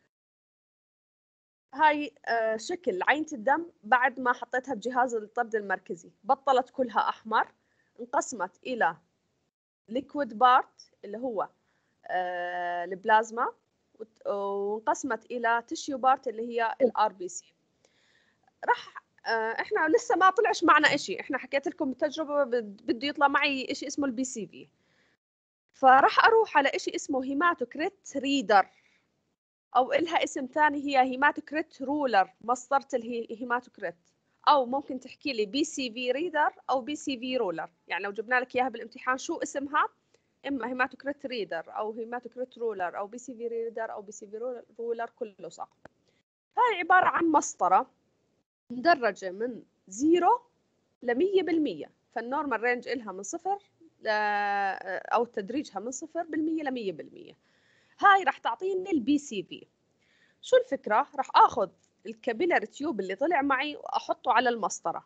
هاي شكل عينة الدم بعد ما حطيتها بجهاز الطرد المركزي، بطلت كلها أحمر، انقسمت إلى ليكويد بارت اللي هو البلازما، وانقسمت الى تيشيو بارت اللي هي الار بي سي. راح احنا لسه ما طلعش معنا شيء، احنا حكيت لكم بالتجربه بده يطلع معي شيء اسمه البي سي في، فراح اروح على شيء اسمه هيماتوكريت ريدر، او إلها اسم ثاني هي هيماتوكريت رولر، مسطره الهيماتوكريت، او ممكن تحكي لي بي سي في ريدر او بي سي في رولر. يعني لو جبنا لك اياها بالامتحان شو اسمها؟ اما هيماتوكريت ريدر او هيماتوكريت رولر او بي سي في ريدر او بي سي في رولر، كله صح. هاي عباره عن مسطره مدرجه من زيرو ل مية بالمية، فالنورمال رينج إلها من صفر ل... او تدريجها من صفر بالمية ل مية بالمية. هاي راح تعطيني البي سي في. شو الفكره؟ راح اخذ الكابيلاري تيوب اللي طلع معي واحطه على المسطره،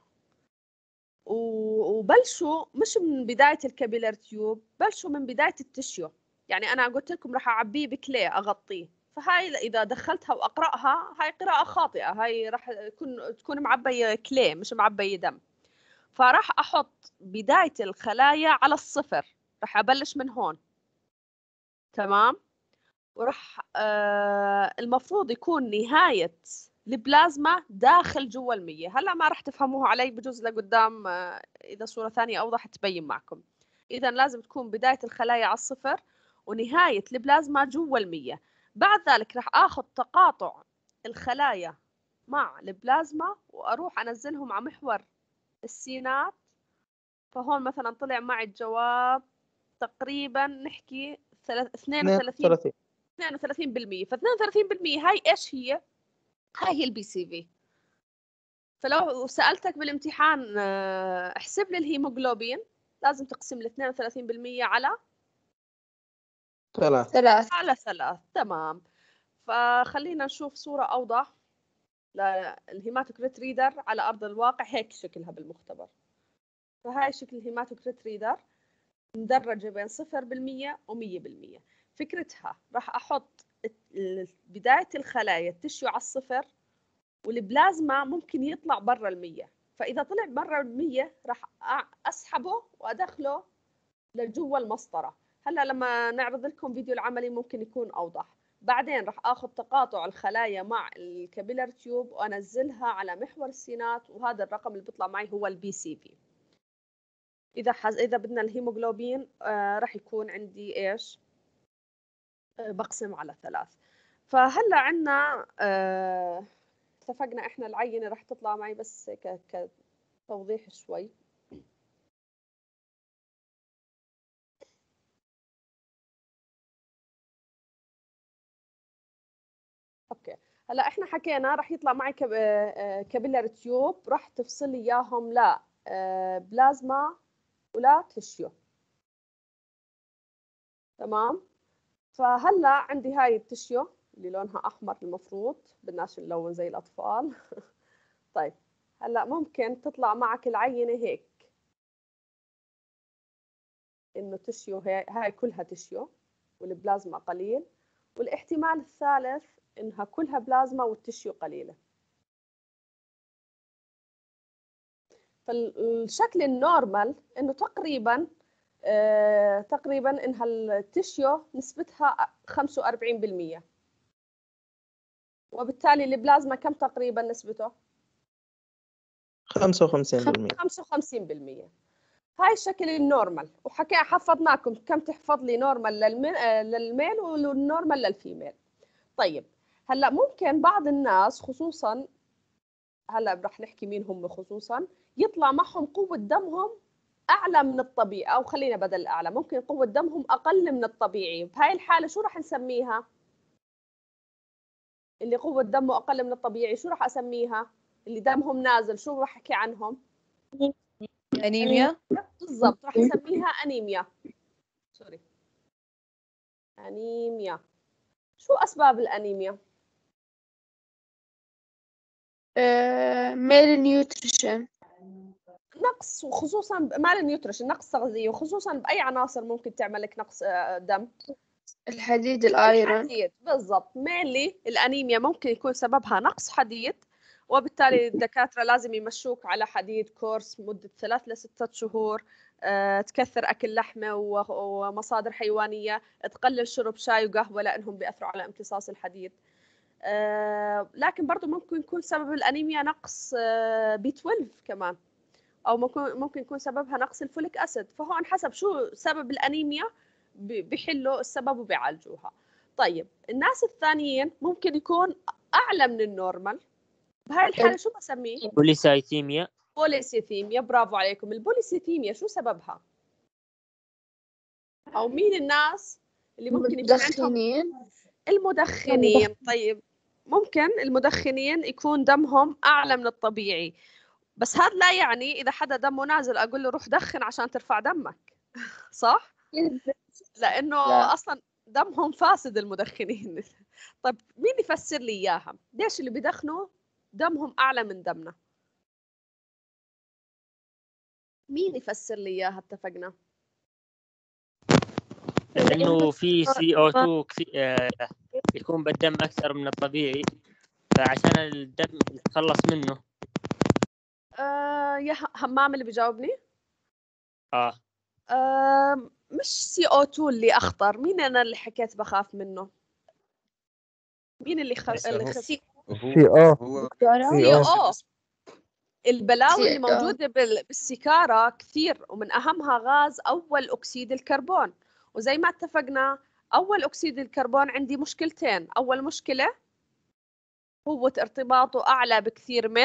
وبلشوا مش من بداية الكابيلر تيوب، بلشوا من بداية التشيو. يعني أنا قلت لكم راح أعبيه بكلي أغطيه، فهاي إذا دخلتها وأقرأها هاي قراءة خاطئة، هاي راح تكون تكون معبية كلي مش معبية دم. فراح أحط بداية الخلايا على الصفر، راح أبلش من هون، تمام؟ وراح آه المفروض يكون نهاية البلازما داخل جوا المية. هلا ما راح تفهموها علي، بجوز لقدام آه إذا صورة ثانية أوضح تبين معكم. إذا لازم تكون بداية الخلايا على الصفر ونهاية البلازما جوا المية. بعد ذلك راح آخذ تقاطع الخلايا مع البلازما وأروح أنزلهم على محور السينات. فهون مثلا طلع معي الجواب تقريبا نحكي اثنين وثلاثين اثنين وثلاثين بالمية. ف اثنين وثلاثين بالمية هاي ايش هي؟ هاي هي البي سي في. فلو سألتك بالامتحان آه، احسب لي الهيموغلوبين، لازم تقسم ال اثنين وثلاثين بالمية على ثلاث ثلاث. على ثلاث. تمام. فخلينا نشوف صورة أوضح للهيماتوكريت ريدر على أرض الواقع. هيك شكلها بالمختبر. فهاي شكل الهيماتوكريت ريدر مدرجة بين صفر بالمية ومية بالمية. فكرتها راح أحط بداية الخلايا التشيو على الصفر، والبلازما ممكن يطلع برا المية. فإذا طلع برا المية راح أسحبه وأدخله لجوا المسطرة. هلا لما نعرض لكم فيديو العملي ممكن يكون أوضح. بعدين راح اخذ تقاطع الخلايا مع الكابيلر تيوب وانزلها على محور السينات، وهذا الرقم اللي بيطلع معي هو البي سي في. اذا حز... اذا بدنا الهيموغلوبين آه راح يكون عندي ايش؟ آه بقسم على ثلاث. فهلا عندنا آه اتفقنا احنا العينه راح تطلع معي بس ك... كتوضيح شوي. اوكي هلا احنا حكينا راح يطلع معي كابيلر تيوب، راح تفصل لي اياهم لا بلازما ولا تشيو. تمام. فهلا عندي هاي التشيو اللي لونها احمر، المفروض بدناش نلون زي الاطفال. طيب هلا ممكن تطلع معك العينه هيك، انه تشيو هاي, هاي كلها تشيو والبلازما قليل، والاحتمال الثالث انها كلها بلازما والتشيو قليله. فالشكل النورمال انه تقريبا آه تقريبا انها التشيو نسبتها خمسة وأربعين بالمية، وبالتالي البلازما كم تقريبا نسبته؟ خمسة وخمسين بالمية. خمسة وخمسين بالمية. هاي الشكل النورمال، وحكي حفظناكم كم تحفظ لي نورمال للميل والنورمال للفيميل. طيب هلا ممكن بعض الناس خصوصا هلا رح نحكي مين هم خصوصا يطلع معهم قوة دمهم أعلى من الطبيعي، أو خلينا بدل أعلى ممكن قوة دمهم أقل من الطبيعي. بهاي الحالة شو رح نسميها؟ اللي قوة دمه أقل من الطبيعي شو رح أسميها؟ اللي دمهم نازل شو رح أحكي عنهم؟ أنيميا. بالضبط، رح نسميها أنيميا. سوري أنيميا. شو أسباب الأنيميا؟ مال نيوتريشن، نقص، وخصوصا مال نيوتريشن، نقص تغذية، وخصوصا بأي عناصر ممكن تعمل لك نقص دم؟ الحديد الايرون. الحديد بالضبط. مينلي الأنيميا ممكن يكون سببها نقص حديد، وبالتالي الدكاترة لازم يمشوك على حديد كورس مدة ثلاث لستة شهور، أه، تكثر أكل لحمة ومصادر حيوانية، تقلل شرب شاي وقهوة لأنهم بيأثروا على امتصاص الحديد. أه، لكن برضو ممكن يكون سبب الأنيميا نقص أه بي اثنا عشر كمان، أو ممكن ممكن يكون سببها نقص الفوليك أسيد. فهو عن حسب شو سبب الأنيميا بيحلوا السبب وبيعالجوها. طيب الناس الثانيين ممكن يكون أعلى من النورمال، بهاي الحالة شو بسميه؟ بوليسايثيميا. بوليسيثيميا، برافو عليكم. البوليسيثيميا شو سببها؟ أو مين الناس اللي ممكن يكون عندهم؟ المدخنين. طيب ممكن المدخنين يكون دمهم أعلى من الطبيعي، بس هذا لا يعني إذا حدا دمه نازل أقول له روح دخن عشان ترفع دمك. صح؟ لأنه لا. أصلاً دمهم فاسد المدخنين. طيب مين يفسر لي إياها؟ ليش اللي بيدخنوا دمهم أعلى من دمنا؟ مين يفسر لي إياها؟ اتفقنا لأنه في سي أو اثنين كثير يكون بالدم أكثر من الطبيعي، فعشان الدم يتخلص منه. آه يا همام اللي بيجاوبني؟ آه. آه مش سي أو اثنين اللي أخطر. مين أنا اللي حكيت بخاف منه؟ مين اللي خ... اللي خ... سي او سي او. البلاوي اللي موجودة بال... بالسيكارة كثير، ومن أهمها غاز أول أكسيد الكربون. وزي ما اتفقنا أول أكسيد الكربون عندي مشكلتين. أول مشكلة قوة ارتباطه أعلى بكثير من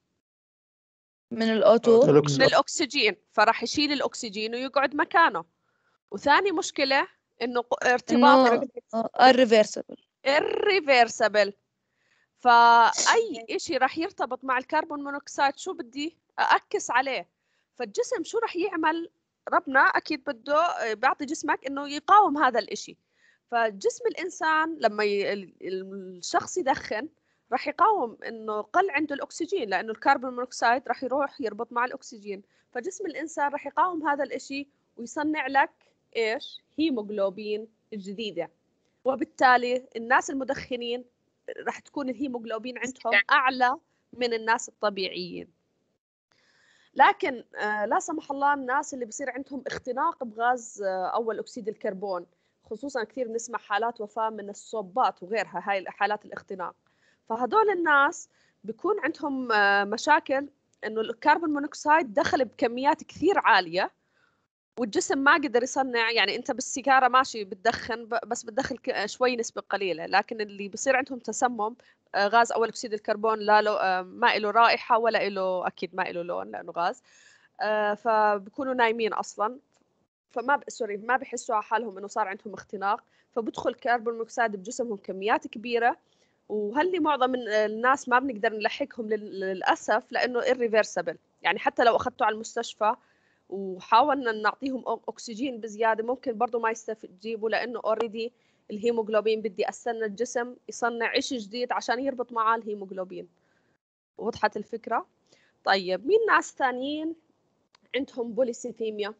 من الأوتو من الأكسجين، فراح يشيل الأكسجين ويقعد مكانه. وثاني مشكلة انه ق- ارتباط إنه irreversible. irreversible. فاي إشي راح يرتبط مع الكربون مونوكسيد شو بدي اعكس عليه. فالجسم شو راح يعمل؟ ربنا اكيد بده بيعطي جسمك انه يقاوم هذا الإشي. فجسم الانسان لما ي... ال- الشخص يدخن راح يقاوم انه قل عنده الاكسجين، لانه الكربون مونوكسيد راح يروح يربط مع الاكسجين. فجسم الانسان راح يقاوم هذا الإشي ويصنع لك ايش؟ هيموغلوبين جديده. وبالتالي الناس المدخنين راح تكون الهيموغلوبين عندهم أعلى من الناس الطبيعيين. لكن آه لا سمح الله الناس اللي بصير عندهم اختناق بغاز آه أول أكسيد الكربون، خصوصا كثير نسمع حالات وفاة من الصوبات وغيرها، هاي حالات الاختناق. فهدول الناس بيكون عندهم آه مشاكل إنه الكربون مونوكسيد دخل بكميات كثير عالية، والجسم ما قدر يصنع. يعني انت بالسيجاره ماشي بتدخن بس بتدخل شوي نسبه قليله، لكن اللي بصير عندهم تسمم غاز اول اكسيد الكربون لا له ما له رائحه ولا له اكيد ما له لون لانه غاز، فبكونوا نايمين اصلا، فما ب... سوري ما بحسوا على حالهم انه صار عندهم اختناق، فبدخل كربون مونوكسيد بجسمهم كميات كبيره. وهل معظم الناس ما بنقدر نلحقهم للاسف لانه irreversible. يعني حتى لو اخذته على المستشفى وحاولنا نعطيهم اكسجين بزياده ممكن برضه ما يستجيبوا، لانه اوريدي الهيموغلوبين بدي استنى الجسم يصنع شيء جديد عشان يربط معاه الهيموغلوبين. وضحت الفكره؟ طيب مين ناس ثانيين عندهم بوليسيثيميا؟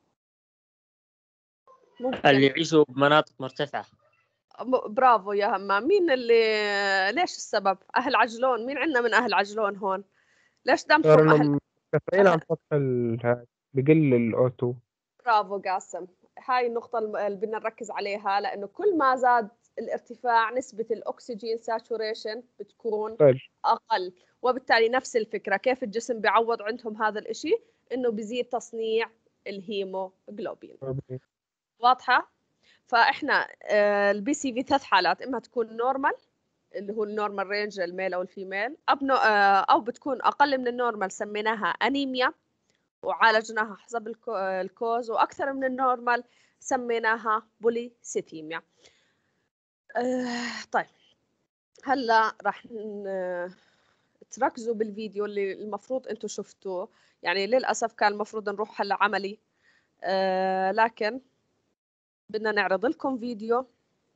ممكن اللي يعيشوا بمناطق مرتفعه. برافو يا همام. مين اللي ليش السبب؟ اهل عجلون. مين عندنا من اهل عجلون هون؟ ليش دمكم اهل مرتفعين عن سطح ال بقل الاوتو؟ برافو قاسم. هاي النقطة اللي بدنا نركز عليها، لأنه كل ما زاد الارتفاع نسبة الأكسجين ساتوريشن بتكون طيب. أقل، وبالتالي نفس الفكرة كيف الجسم بيعوض عندهم هذا الإشي، إنه بيزيد تصنيع الهيموغلوبين. واضحة؟ فإحنا البي سي في ثلاث حالات، إما تكون نورمال اللي هو النورمال رينج الميل أو الفيميل، أو بتكون أقل من النورمال سميناها أنيميا وعالجناها حسب الكوز، وأكثر من النورمال سميناها بوليسيثيميا. أه طيب هلا راح تركزوا بالفيديو اللي المفروض انتم شفتوه. يعني للأسف كان المفروض نروح هلا عملي، أه لكن بدنا نعرض لكم فيديو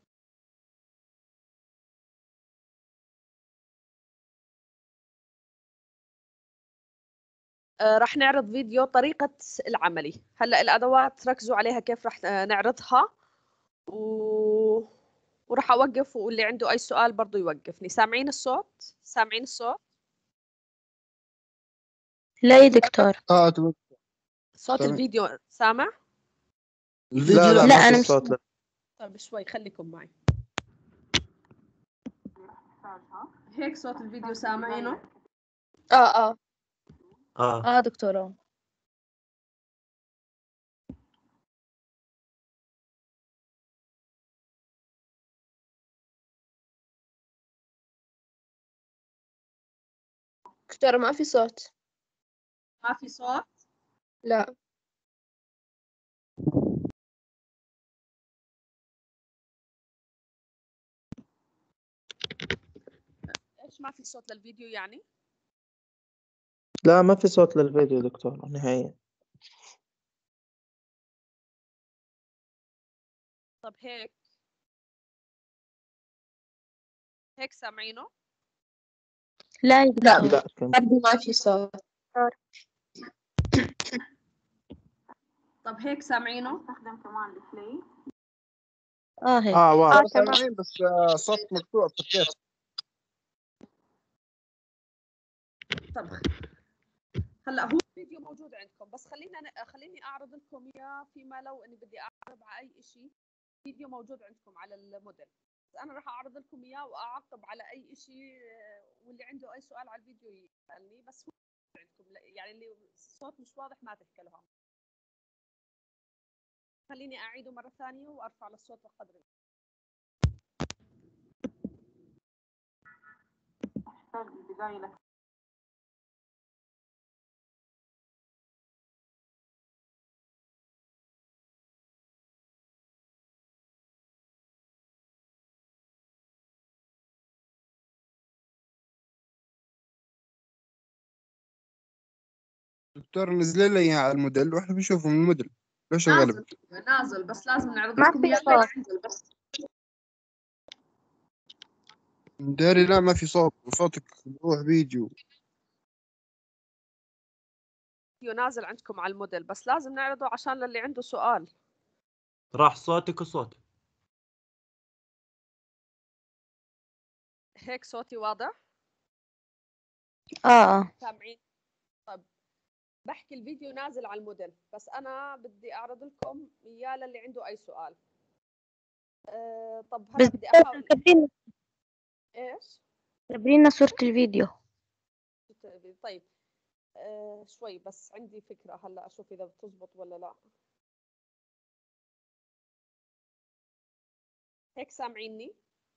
راح نعرض فيديو طريقة العملي. هلأ الأدوات ركزوا عليها كيف راح نعرضها، و... وراح أوقف، واللي عنده أي سؤال برضو يوقفني. سامعين الصوت؟ سامعين الصوت؟ لا يا دكتور. اه تمام. صوت الفيديو سامع؟ الفيديو لا, لا, لا أنا مش صوت. لا. طيب شوي خليكم معي. هيك صوت الفيديو سامعينه؟ اه اه اه اه دكتورة. دكتورة ما في صوت. ما في صوت؟ لا. ايش ما في صوت للفيديو يعني؟ لا ما في صوت للفيديو دكتور نهائيا. طب هيك هيك سامعينه؟ لا يا لا دكتور. لا برضه ما في صوت. طب هيك سامعينه؟ استخدم كمان البلاي. اه هيك. اه واضح. آه تمام. سامعين بس آه صوت مقطوع في الكيس. طب هلا هو الفيديو موجود عندكم، بس خلينا خليني اعرض لكم اياه فيما لو اني بدي اعرض على اي شيء. فيديو موجود عندكم على الموديل، بس انا راح اعرض لكم اياه واعقب على اي شيء، واللي عنده اي سؤال على الفيديو يسالني. بس هو عندكم يعني اللي الصوت مش واضح ما تحكي لهم. خليني اعيده مره ثانيه وارفع للصوت بقدر البدايه. دكتور نزل لي إياها على الموديل وإحنا بنشوفه من الموديل. ليش نازل الغلب؟ نازل بس لازم نعرض ما لكم في اياه. صوت. نازل بس داري لا ما في صوت وصوتك بروح بيجي. فيديو نازل عندكم على الموديل بس لازم نعرضه عشان للي عنده سؤال. راح صوتك وصوتي. هيك صوتي واضح؟ اه سامعين؟ طب بحكي الفيديو نازل على الموديل بس انا بدي اعرض لكم اياه للي عنده اي سؤال. أه طب هلا بس بدي احاول. تبرينا ايش؟ تبرينا صورة الفيديو. طيب أه شوي بس عندي فكرة هلا اشوف اذا بتزبط ولا لا. هيك سامعيني؟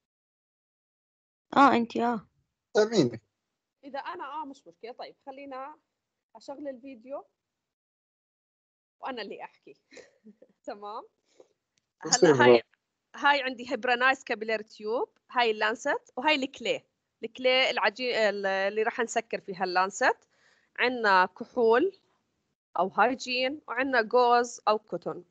اه انتي اه سامعيني. اذا انا اه مش مشكلة. طيب خلينا اشغل الفيديو وانا اللي احكي. تمام. هلا هاي هاي عندي هيبرانايز كابيلاري تيوب، هاي اللانست وهاي الكلي. الكلي العجين اللي راح نسكر فيها اللانست. عندنا كحول او هايجين وعندنا جوز او كوتون.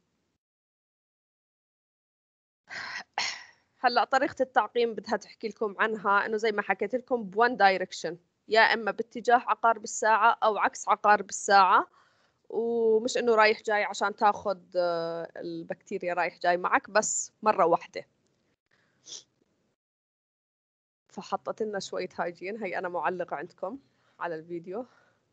هلا طريقة التعقيم بدها تحكي لكم عنها انه زي ما حكيت لكم بوان دايركشن، يا اما باتجاه عقارب الساعة او عكس عقارب الساعة، ومش انه رايح جاي عشان تاخذ البكتيريا رايح جاي معك بس مرة واحدة. فحطت لنا شوية هايجين، هي انا معلقة عندكم على الفيديو.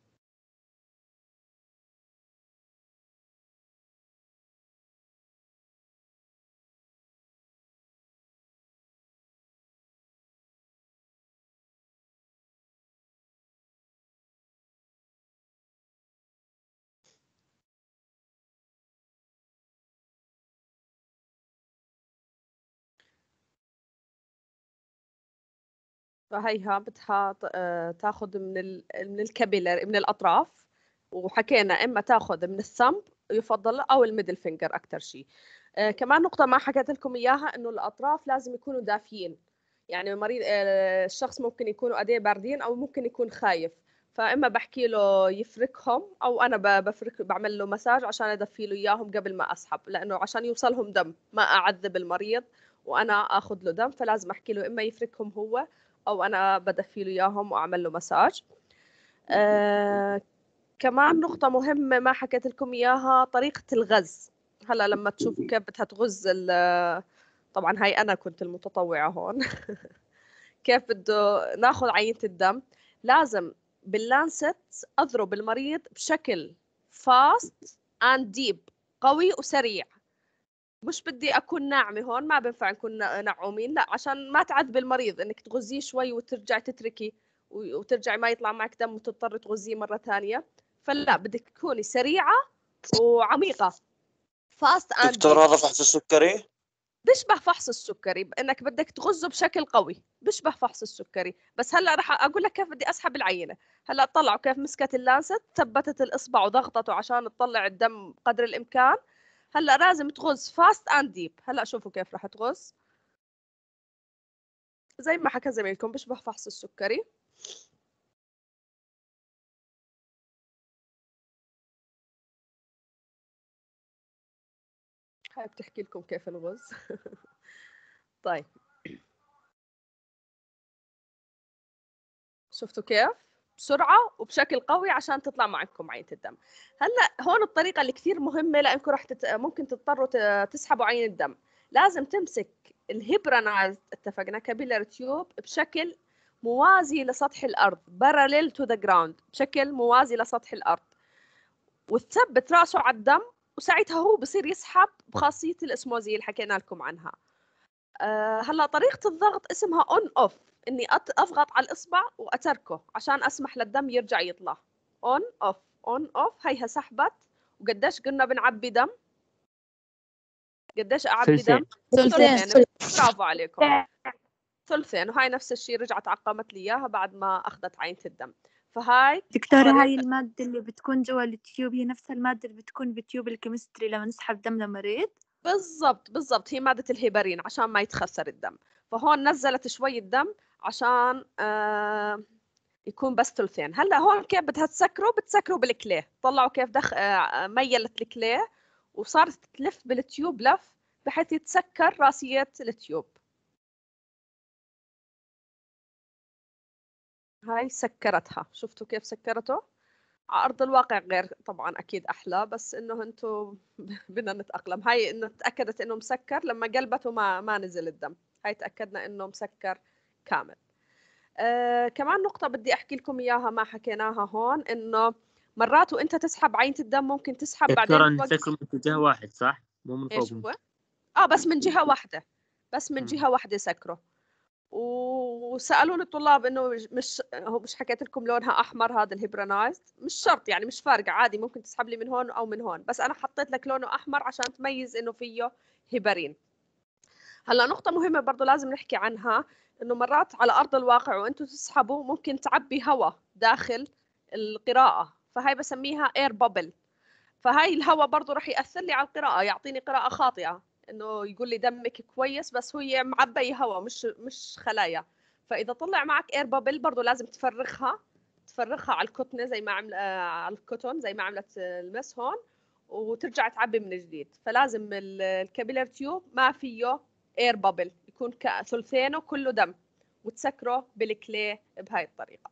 فهيها بدها تاخذ من ال من الكابيلر من الاطراف، وحكينا اما تاخذ من الثمب يفضل او الميدل فينجر اكثر شيء. آه كمان نقطه ما حكيت لكم اياها انه الاطراف لازم يكونوا دافيين، يعني المريض آه الشخص ممكن يكونوا ايديه باردين او ممكن يكون خايف، فاما بحكي له يفركهم او انا بفرك بعمل له مساج عشان ادفي له اياهم قبل ما اسحب، لانه عشان يوصلهم دم ما اعذب المريض وانا اخذ له دم، فلازم احكي له اما يفركهم هو او انا بدفي له اياهم واعمل له مساج. آه كمان نقطة مهمة ما حكيت لكم اياها طريقة الغز. هلا لما تشوفوا كيف بدها تغز، طبعا هاي انا كنت المتطوعة هون. كيف بده ناخذ عينة الدم، لازم باللانست اضرب المريض بشكل فاست اند ديب، قوي وسريع. مش بدي اكون ناعمه هون، ما بنفع نكون نعومين، لا عشان ما تعذب المريض انك تغزيه شوي وترجع تتركي وترجعي ما يطلع معك دم وتضطر تغزيه مره ثانيه. فلا بدك تكوني سريعه وعميقه. فاست اند دكتور هذا فحص السكري؟ بيشبه فحص السكري، انك بدك تغزه بشكل قوي، بيشبه فحص السكري. بس هلا راح اقول لك كيف بدي اسحب العينه. هلا طلعوا كيف مسكت اللانست، ثبتت الاصبع وضغطته عشان تطلع الدم قدر الامكان. هلا لازم تغز فاست اند ديب. هلا شوفوا كيف راح تغز زي ما حكى زميلكم، بيشبه فحص السكري. هاي بتحكي لكم كيف الغز. طيب شفتوا كيف بسرعة وبشكل قوي عشان تطلع معكم عينة الدم. هلا هون الطريقة اللي كثير مهمة، لأنكم راح تت... ممكن تضطروا تسحبوا عين الدم. لازم تمسك الهيبرانايز، اتفقنا كابيلر تيوب، بشكل موازي لسطح الأرض، parallel to the ground، بشكل موازي لسطح الأرض، وتثبت رأسه على الدم، وساعتها هو بصير يسحب بخاصية الاسموزية اللي حكينا لكم عنها. أه هلا طريقة الضغط اسمها اون اوف، اني اضغط على الاصبع واتركه عشان اسمح للدم يرجع يطلع. اون اوف اون اوف. هيها سحبت. وقديش قلنا بنعبي دم؟ قديش اعبي دم؟ ثلثين. برافو عليكم، ثلثين. وهاي نفس الشيء رجعت عقمت لي اياها بعد ما اخذت عينة الدم. فهاي دكتورة هاي المادة اللي بتكون جوا التيوب هي نفس المادة اللي بتكون بتيوب الكيمستري لما نسحب دم لمريض؟ بالضبط بالضبط، هي مادة الهيبرين عشان ما يتخسر الدم. فهون نزلت شوية دم عشان آه يكون بس ثلثين. هلا هون كيف بدها تسكره؟ بتسكروا بالكليه. طلعوا كيف دخ آه، ميلت الكليه وصارت تلف بالتيوب لف بحيث يتسكر راسية التيوب. هاي سكرتها. شفتوا كيف سكرته؟ على أرض الواقع غير طبعا أكيد أحلى، بس إنه أنتوا بدنا نتأقلم. هاي إنه تأكدت إنه مسكر لما قلبته ما ما نزل الدم. هاي تأكدنا إنه مسكر كامل. آه كمان نقطة بدي أحكي لكم إياها ما حكيناها هون، إنه مرات وأنت تسحب عينة الدم ممكن تسحب بعدين ترى توقف. نسكر من اتجاه واحد صح؟ مو من إيش فوق. هو؟ آه بس من جهة واحدة، بس من مم. جهة واحدة سكره. وسالوني الطلاب انه مش هو مش حكيت لكم لونها احمر هذا الهيبرانايزد؟ مش شرط يعني، مش فارقه، عادي ممكن تسحب لي من هون او من هون، بس انا حطيت لك لونه احمر عشان تميز انه فيه هيبرين. هلا نقطه مهمه برضه لازم نحكي عنها، انه مرات على ارض الواقع وانتم تسحبوا ممكن تعبي هواء داخل القراءه، فهي بسميها اير بابل. فهاي الهواء برضه رح ياثر لي على القراءه، يعطيني قراءه خاطئه، انه يقول لي دمك كويس بس هي معبي هواء مش مش خلايا. فاذا طلع معك اير بابل برضه لازم تفرغها تفرغها على الكتنه زي ما عمل آه على الكوتون زي ما عملت المس هون، وترجع تعبي من جديد. فلازم الكابيلر تيوب ما فيه اير بابل، يكون ثلثينه كله دم، وتسكره بالكليه بهاي الطريقه.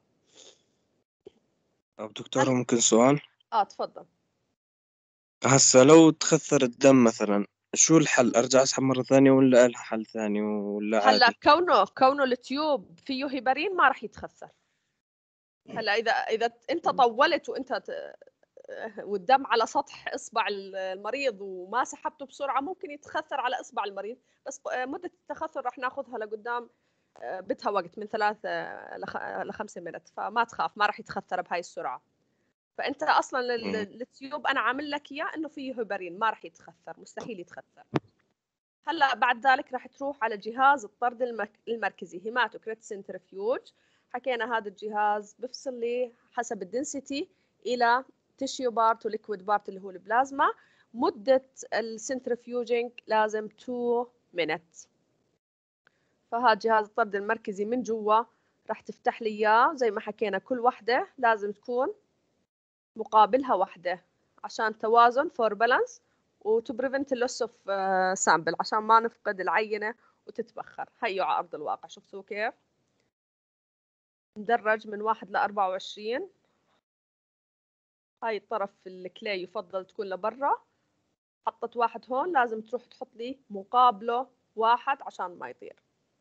طب دكتورة ممكن سؤال؟ اه تفضل. هسا لو تخثر الدم مثلا شو الحل؟ ارجع اسحب مرة ثانية ولا لها حل ثاني ولا هلا عادي؟ كونه كونه التيوب فيه هيبرين ما راح يتخثر. هلا اذا اذا انت طولت وانت ت... والدم على سطح اصبع المريض وما سحبته بسرعه ممكن يتخثر على اصبع المريض، بس مده التخثر راح ناخذها لقدام، بدها وقت من ثلاثة لخ... لخمسة مينت، فما تخاف ما راح يتخثر بهاي السرعه. فانت اصلا التيوب انا عامل لك اياه انه فيه هيبرين، ما راح يتخثر، مستحيل يتخثر. هلا بعد ذلك راح تروح على جهاز الطرد المركزي هيماتوكريت سنترفيوج. حكينا هذا الجهاز بفصل لي حسب الدنسيتي الى تيشيو بارت وليكويد بارت اللي هو البلازما. مدة السنترفيوجينج لازم اثنين مينت. فهذا جهاز الطرد المركزي من جوا راح تفتح لي اياه زي ما حكينا، كل وحدة لازم تكون مقابلها وحدة عشان توازن فور بالانس وتو بريفنت اللوس اوف سامبل، عشان ما نفقد العينة وتتبخر. هيو على أرض الواقع شفتوا كيف مدرج من واحد لأربعة وعشرين. هاي الطرف في الكلي يفضل تكون لبرا. حطت واحد هون لازم تروح تحط لي مقابله واحد عشان ما يطير.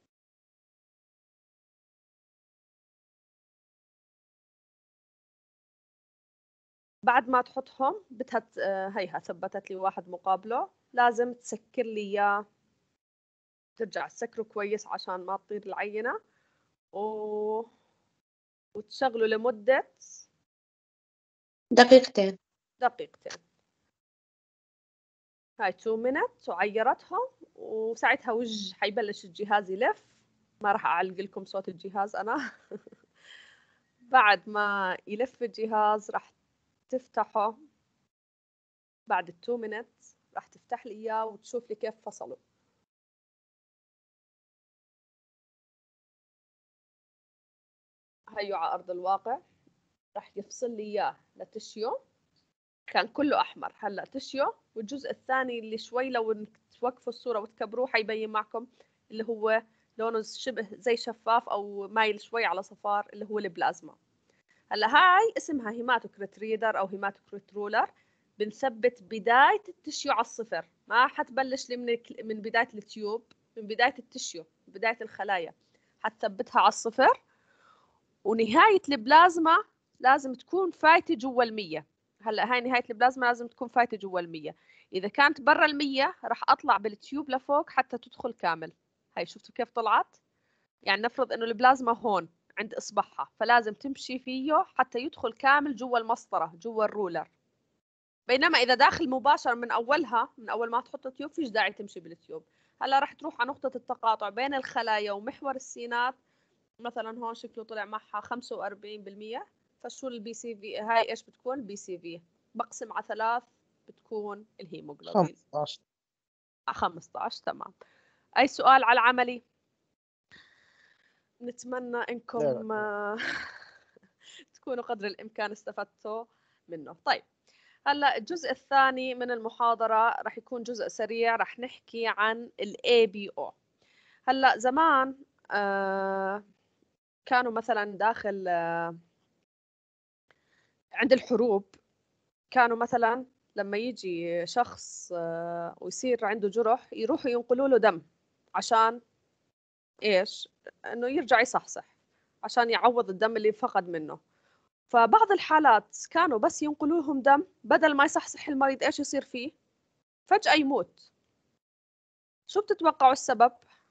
بعد ما تحطهم بدها هيها ثبتت لي واحد مقابله، لازم تسكر لي اياه، ترجع تسكره كويس عشان ما تطير العينة و... وتشغله لمدة دقيقتين دقيقتين. هاي تو مينت وعيرتها، وساعتها وج حيبلش الجهاز يلف. ما راح أعلق لكم صوت الجهاز أنا. بعد ما يلف الجهاز راح تفتحه بعد التو مينت، راح تفتح لي إياه وتشوف لي كيف فصله. هيو على أرض الواقع راح يفصل لي إياه لتشيو، كان كله أحمر، هلأ تشيو. والجزء الثاني اللي شوي لو توقفوا الصورة وتكبروه حيبين معكم اللي هو لونه شبه زي شفاف أو مايل شوي على صفار، اللي هو البلازما. هلا هاي اسمها هيماتوكريت ريدر أو هيماتوكريت رولر. بنثبت بداية التشيو على الصفر، ما حتبلش لي من من بداية التيوب، من بداية التشيو، بداية الخلايا حتثبتها على الصفر. ونهاية البلازما لازم تكون فايتة جوا المية. هلا هاي نهاية البلازما لازم تكون فايتة جوا المية. إذا كانت برا المية راح أطلع بالتيوب لفوق حتى تدخل كامل. هاي شفتوا كيف طلعت؟ يعني نفرض إنه البلازما هون عند إصبعها، فلازم تمشي فيه حتى يدخل كامل جوا المسطرة جوا الرولر. بينما إذا داخل مباشرة من أولها، من أول ما تحط التيوب فيش داعي تمشي بالتيوب. هلا راح تروح على نقطة التقاطع بين الخلايا ومحور السينات، مثلا هون شكله طلع معها خمسة وأربعين بالمية. فشو البي سي في هاي؟ ايش بتكون البي سي في؟ بقسم على ثلاث بتكون الهيموغلوبين خمسة عشر. خمسة عشر. تمام. اي سؤال على العملي؟ نتمنى انكم لا. تكونوا قدر الإمكان استفدتوا منه. طيب هلا الجزء الثاني من المحاضرة رح يكون جزء سريع، رح نحكي عن ال إيه بي أو. هلا زمان آه كانوا مثلا داخل آه عند الحروب، كانوا مثلا لما يجي شخص آه ويصير عنده جرح يروحوا ينقلوا له دم عشان ايش؟ انه يرجع يصحصح، عشان يعوض الدم اللي فقد منه. فبعض الحالات كانوا بس ينقلوا لهم دم، بدل ما يصحصح المريض ايش يصير فيه؟ فجأة يموت. شو بتتوقعوا السبب؟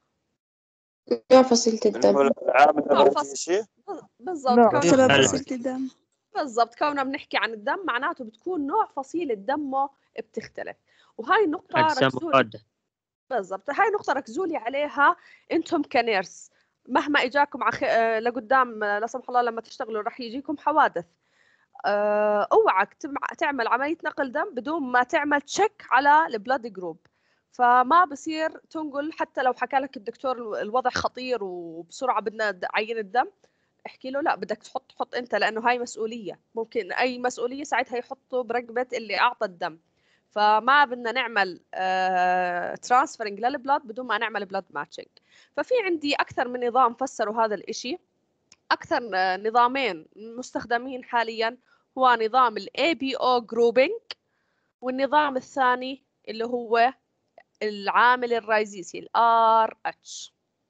نوع فصيلة الدم. العامل نوع الرئيسي. فص- بالضبط نوع كونه سبب قلب. فصيلة الدم. بالضبط كونه بنحكي عن الدم معناته بتكون نوع فصيلة دمه بتختلف. وهاي النقطة أجسام ركزوا مضادة. بالضبط، هاي نقطة ركزوا لي عليها انتم كنيرس. مهما اجاكم عخ... آه، لقدام آه، لا سمح الله لما تشتغلوا رح يجيكم حوادث. آه، اوعك تمع- تعمل عملية نقل دم بدون ما تعمل تشيك على البلاد جروب. فما بصير تنقل حتى لو حكى لك الدكتور الوضع خطير وبسرعة بدنا د- عينة دم، احكي له لا بدك تحط حط انت، لانه هاي مسؤولية، ممكن اي مسؤولية ساعتها يحطوا برقبة اللي اعطى الدم. فما بدنا نعمل ترانسفيرنج للبلاد بدون ما نعمل بلاد ماتشنج. ففي عندي اكثر من نظام فسروا هذا الاشي. اكثر آه، نظامين مستخدمين حاليا هو نظام ال إيه بي أو grouping، والنظام الثاني اللي هو العامل الرئيسي ال آر إتش.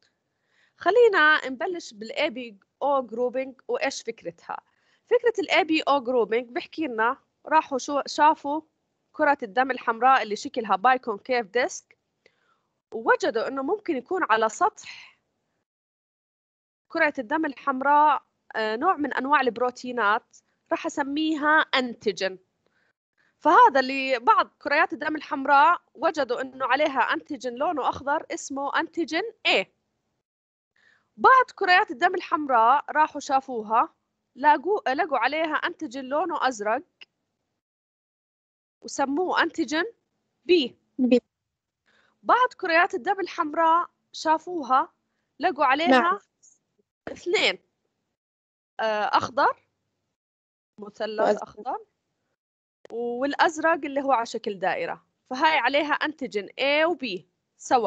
خلينا نبلش بال إيه بي أو grouping وايش فكرتها. فكرة ال إيه بي أو grouping بحكي لنا راحوا شو شافوا كرة الدم الحمراء اللي شكلها بايكونكيف ديسك، ووجدوا انه ممكن يكون على سطح كرة الدم الحمراء آه، نوع من انواع البروتينات راح اسميها انتيجين. فهذا اللي بعض كريات الدم الحمراء وجدوا انه عليها انتيجين لونه اخضر اسمه انتيجين A. بعض كريات الدم الحمراء راحوا شافوها لقوا لقوا عليها انتيجين لونه ازرق وسموه انتيجين B. بعض كريات الدم الحمراء شافوها لقوا عليها نعم. اثنين آه، اخضر، مثلث وأزرق. اخضر، والازرق اللي هو على شكل دائره. فهاي عليها انتيجين A و B سوا.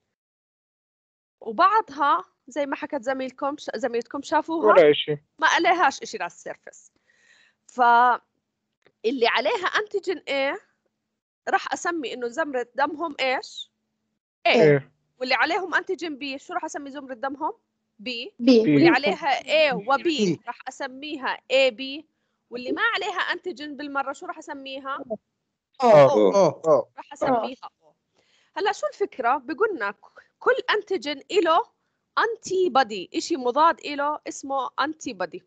وبعضها زي ما حكت زميلكم زميلتكم شافوها ولا شيء، ما عليهاش اشي على السيرفس. فاللي عليها انتيجين A راح اسمي انه زمرة دمهم ايش؟ A. ايه واللي عليهم انتيجين B شو راح اسمي زمرة دمهم؟ B. B. واللي بي عليها A و B راح اسميها إيه بي. واللي ما عليها انتيجين بالمره شو راح اسميها؟ اه O. اه اه راح اسميها O. هلا شو الفكره؟ بقولنا كل انتيجين له انتي بادي، شيء مضاد له اسمه انتي بادي.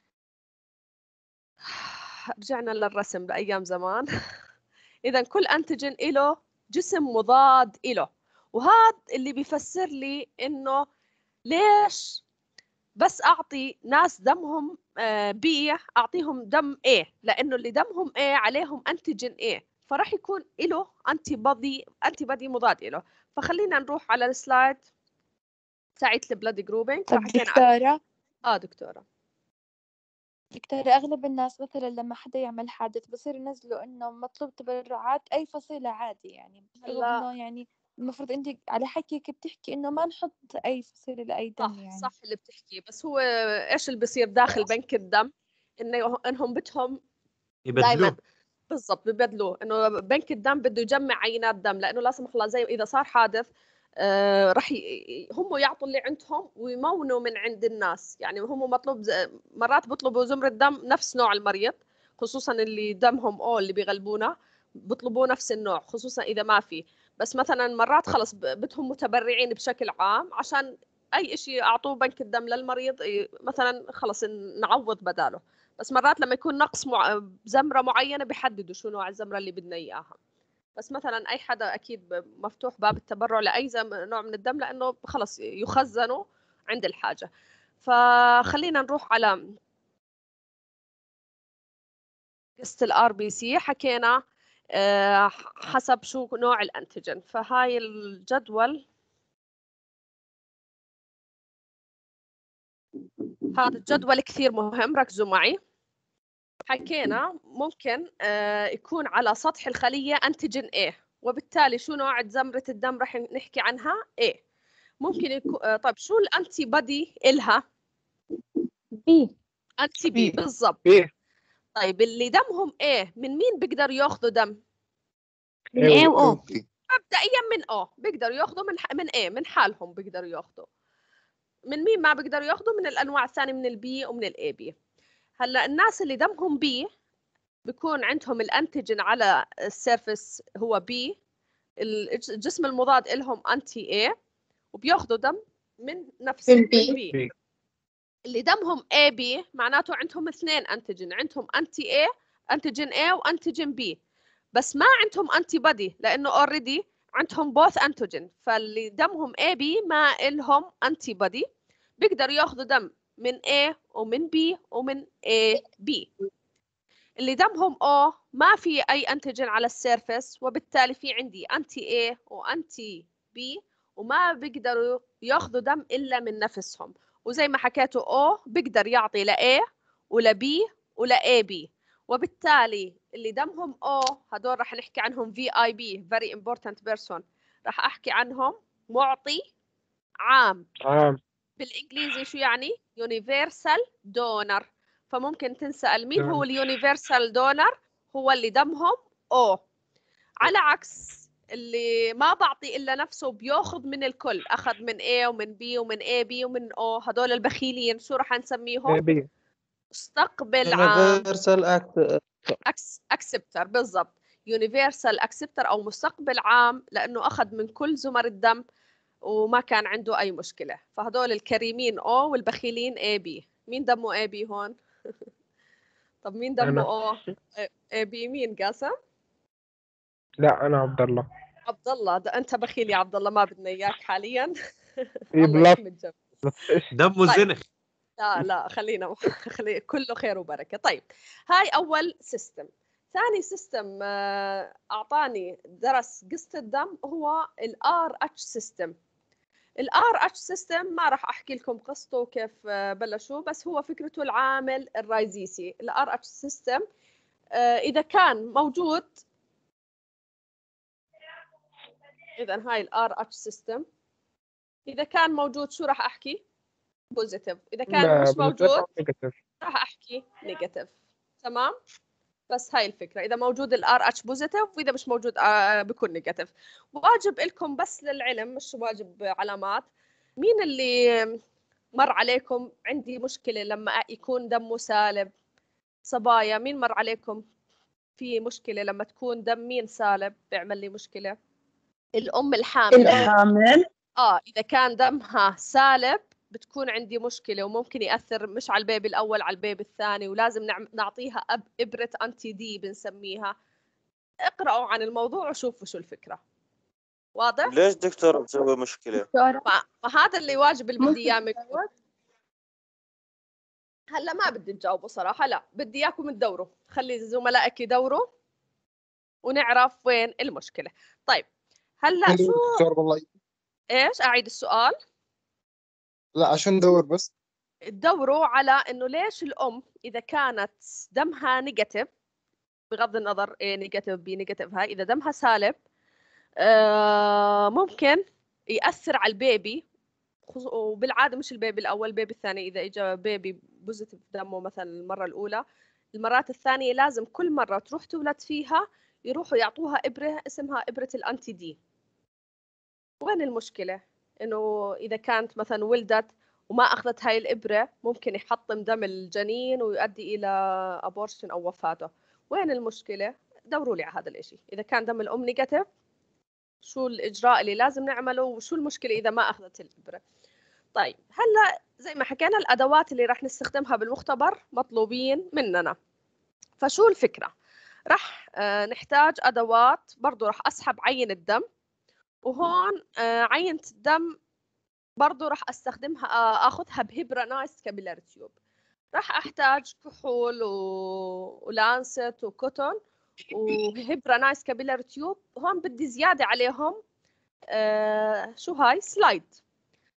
رجعنا للرسم بايام زمان. اذا كل انتيجين له جسم مضاد له، وهذا اللي بيفسر لي انه ليش بس اعطي ناس دمهم بي اعطيهم دم A، لانه اللي دمهم A عليهم انتيجين A، فراح يكون له انتي بادي انتي بادي مضاد له. فخلينا نروح على السلايد تاعت البلاد جروبينج. طب فحكينا دكتورة اه دكتورة دكتورة أغلب الناس مثلا لما حدا يعمل حادث بصير ينزلوا إنه مطلوب تبرعات أي فصيلة عادي، يعني رغم هلا إنه يعني المفروض أنت على حكيك بتحكي إنه ما نحط أي فصيلة لأي دم صح يعني. صح اللي بتحكي، بس هو ايش اللي بيصير داخل بنك الدم؟ انه انهم بدهم دائما يبدلوه. بالضبط ببدلوه، انه بنك الدم بده يجمع عينات دم، لانه لا سمح الله زي اذا صار حادث آه رح ي... هم يعطوا اللي عندهم ويمونوا من عند الناس. يعني هم مطلوب ز... مرات بيطلبوا زمرة دم نفس نوع المريض، خصوصا اللي دمهم او اللي بيغلبونا بيطلبوا نفس النوع، خصوصا اذا ما في. بس مثلا مرات خلص ب- بدهم متبرعين بشكل عام عشان اي شيء اعطوه بنك الدم للمريض ي- مثلا خلص نعوض بداله. بس مرات لما يكون نقص مع... زمرة معينة بيحددوا شو نوع الزمرة اللي بدنا إياها. بس مثلا أي حدا أكيد ب- مفتوح باب التبرع لأي زم... نوع من الدم، لأنه خلص يخزنوا عند الحاجة. فخلينا نروح على قصة الار بي سي. حكينا آه، حسب شو نوع الأنتيجين. فهاي الجدول، هذا الجدول كثير مهم، ركزوا معي. حكينا ممكن آه يكون على سطح الخلية أنتيجين A، وبالتالي شو نوع زمرة الدم رح نحكي عنها A. ممكن يكون آه طيب شو الأنتي بادي إلها؟ بي. أنتي بي بالضبط. طيب اللي دمهم A من مين بيقدر ياخذوا دم؟ من A و O. مبدئيا من O بيقدروا ياخذوا من من A، من حالهم بيقدروا ياخذوا. من مين ما بيقدروا ياخذوا؟ من الأنواع الثانية، من البي ومن الأي بي. هلا الناس اللي دمهم بي بيكون عندهم الانتيجين على السيرفس هو بي، الجسم المضاد لهم انتي اي، وبياخذوا دم من نفس البي. اللي دمهم اي بي معناته عندهم اثنين انتيجين، عندهم انتي اي انتيجين اي وانتيجين بي، بس ما عندهم انتي بادي لانه اوريدي عندهم بوث انتيجين. فاللي دمهم اي بي ما لهم انتي بادي بيقدروا ياخذوا دم من A ومن B ومن A B. اللي دمهم O ما في أي أنتيجين على السيرفس، وبالتالي في عندي أنتي A وأنتي B وما بيقدروا ياخذوا دم إلا من نفسهم. وزي ما حكيتوا O بيقدر يعطي ل A ولا B ولا إيه بي، وبالتالي اللي دمهم O هدول رح نحكي عنهم في آي بي very important person، رح أحكي عنهم معطي عام. عام. بالانجليزي شو يعني؟ يونيفرسال دونر. فممكن تنسأل مين هو اليونيفرسال دونر؟ هو اللي دمهم O، على عكس اللي ما بعطي الا نفسه بياخذ من الكل، اخذ من A ومن B ومن إيه بي ومن O، هدول البخيلين شو رح نسميهم؟ مستقبل عام. يونيفرسال اكسبتر بالضبط، يونيفرسال اكسبتر او مستقبل عام، لانه اخذ من كل زمر الدم وما كان عنده أي مشكلة. فهدول الكريمين O والبخيلين إيه بي. مين دمه إيه بي هون؟ طب مين دمه O؟ إيه بي مين قاسم؟ لا أنا عبد الله. عبد الله، ده أنت بخيل يا عبد الله، ما بدنا إياك حاليا. إيه الله بلس. يحمد جنب. دمه طيب. زنخ. لا لا خلينا خلي كله خير وبركة. طيب هاي أول سيستم. ثاني سيستم أعطاني درس قصة الدم هو ال آر إتش سيستم. ال آر إتش سيستم ما راح أحكي لكم قصته وكيف بلشوا، بس هو فكرته العامل الرئيسي. ال آر إتش سيستم إذا كان موجود، إذا هاي ال آر إتش سيستم إذا كان موجود شو راح أحكي؟ بوزيتيف. إذا كان مش موجود راح أحكي نيجاتيف. تمام؟ بس هاي الفكرة، إذا موجود ال آر إتش بوزيتيف، وإذا مش موجود بيكون نيجاتيف. واجب لكم بس للعلم، مش واجب علامات. مين اللي مر عليكم عندي مشكلة لما يكون دمه سالب؟ صبايا مين مر عليكم في مشكلة لما تكون دم مين سالب بيعمل لي مشكلة؟ الأم الحامل. الحامل آه إذا كان دمها سالب بتكون عندي مشكلة، وممكن يأثر مش على البيبي الأول، على البيبي الثاني، ولازم نعطيها أب إبرة أنتي دي بنسميها. اقرأوا عن الموضوع وشوفوا شو الفكرة. واضح؟ ليش دكتور بتسوي مشكلة؟ ما هذا اللي واجب اللي بدي إياه منكم. هلا ما بدي تجاوبوا صراحة، لا بدي إياكم تدوروا، خلي زملائك يدوروا ونعرف وين المشكلة. طيب هلا شو دكتور والله إيش أعيد السؤال؟ لا عشان ندور بس. تدوروا على إنه ليش الأم إذا كانت دمها نيجاتيف، بغض النظر إيه نيجاتيف بي نيجاتيف، هاي إذا دمها سالب آه ممكن يأثر على البيبي، وبالعادة مش البيبي الأول، البيبي الثاني. إذا إجا بيبي بوزيتيف دمه مثلا المرة الأولى، المرات الثانية لازم كل مرة تروح تولد فيها يروحوا يعطوها إبرة اسمها إبرة الأنتي دي. وين المشكلة؟ إنه إذا كانت مثلا ولدت وما أخذت هاي الإبرة ممكن يحطم دم الجنين ويؤدي إلى أبورشن أو وفاته. وين المشكلة؟ دوروا لي على هذا الإشي. إذا كان دم الأم نيجاتيف شو الإجراء اللي لازم نعمله، وشو المشكلة إذا ما أخذت الإبرة. طيب هلا زي ما حكينا الأدوات اللي راح نستخدمها بالمختبر مطلوبين مننا. فشو الفكرة؟ راح آه نحتاج أدوات. برضو راح أسحب عينة الدم، وهون آه عينة الدم برضو راح أستخدمها آه أخذها بهبرة نايس كابيلاري تيوب. راح أحتاج كحول و... ولانست وكوتون وهبرة نايس كابيلاري تيوب. هون بدي زيادة عليهم آه شو هاي؟ سلايد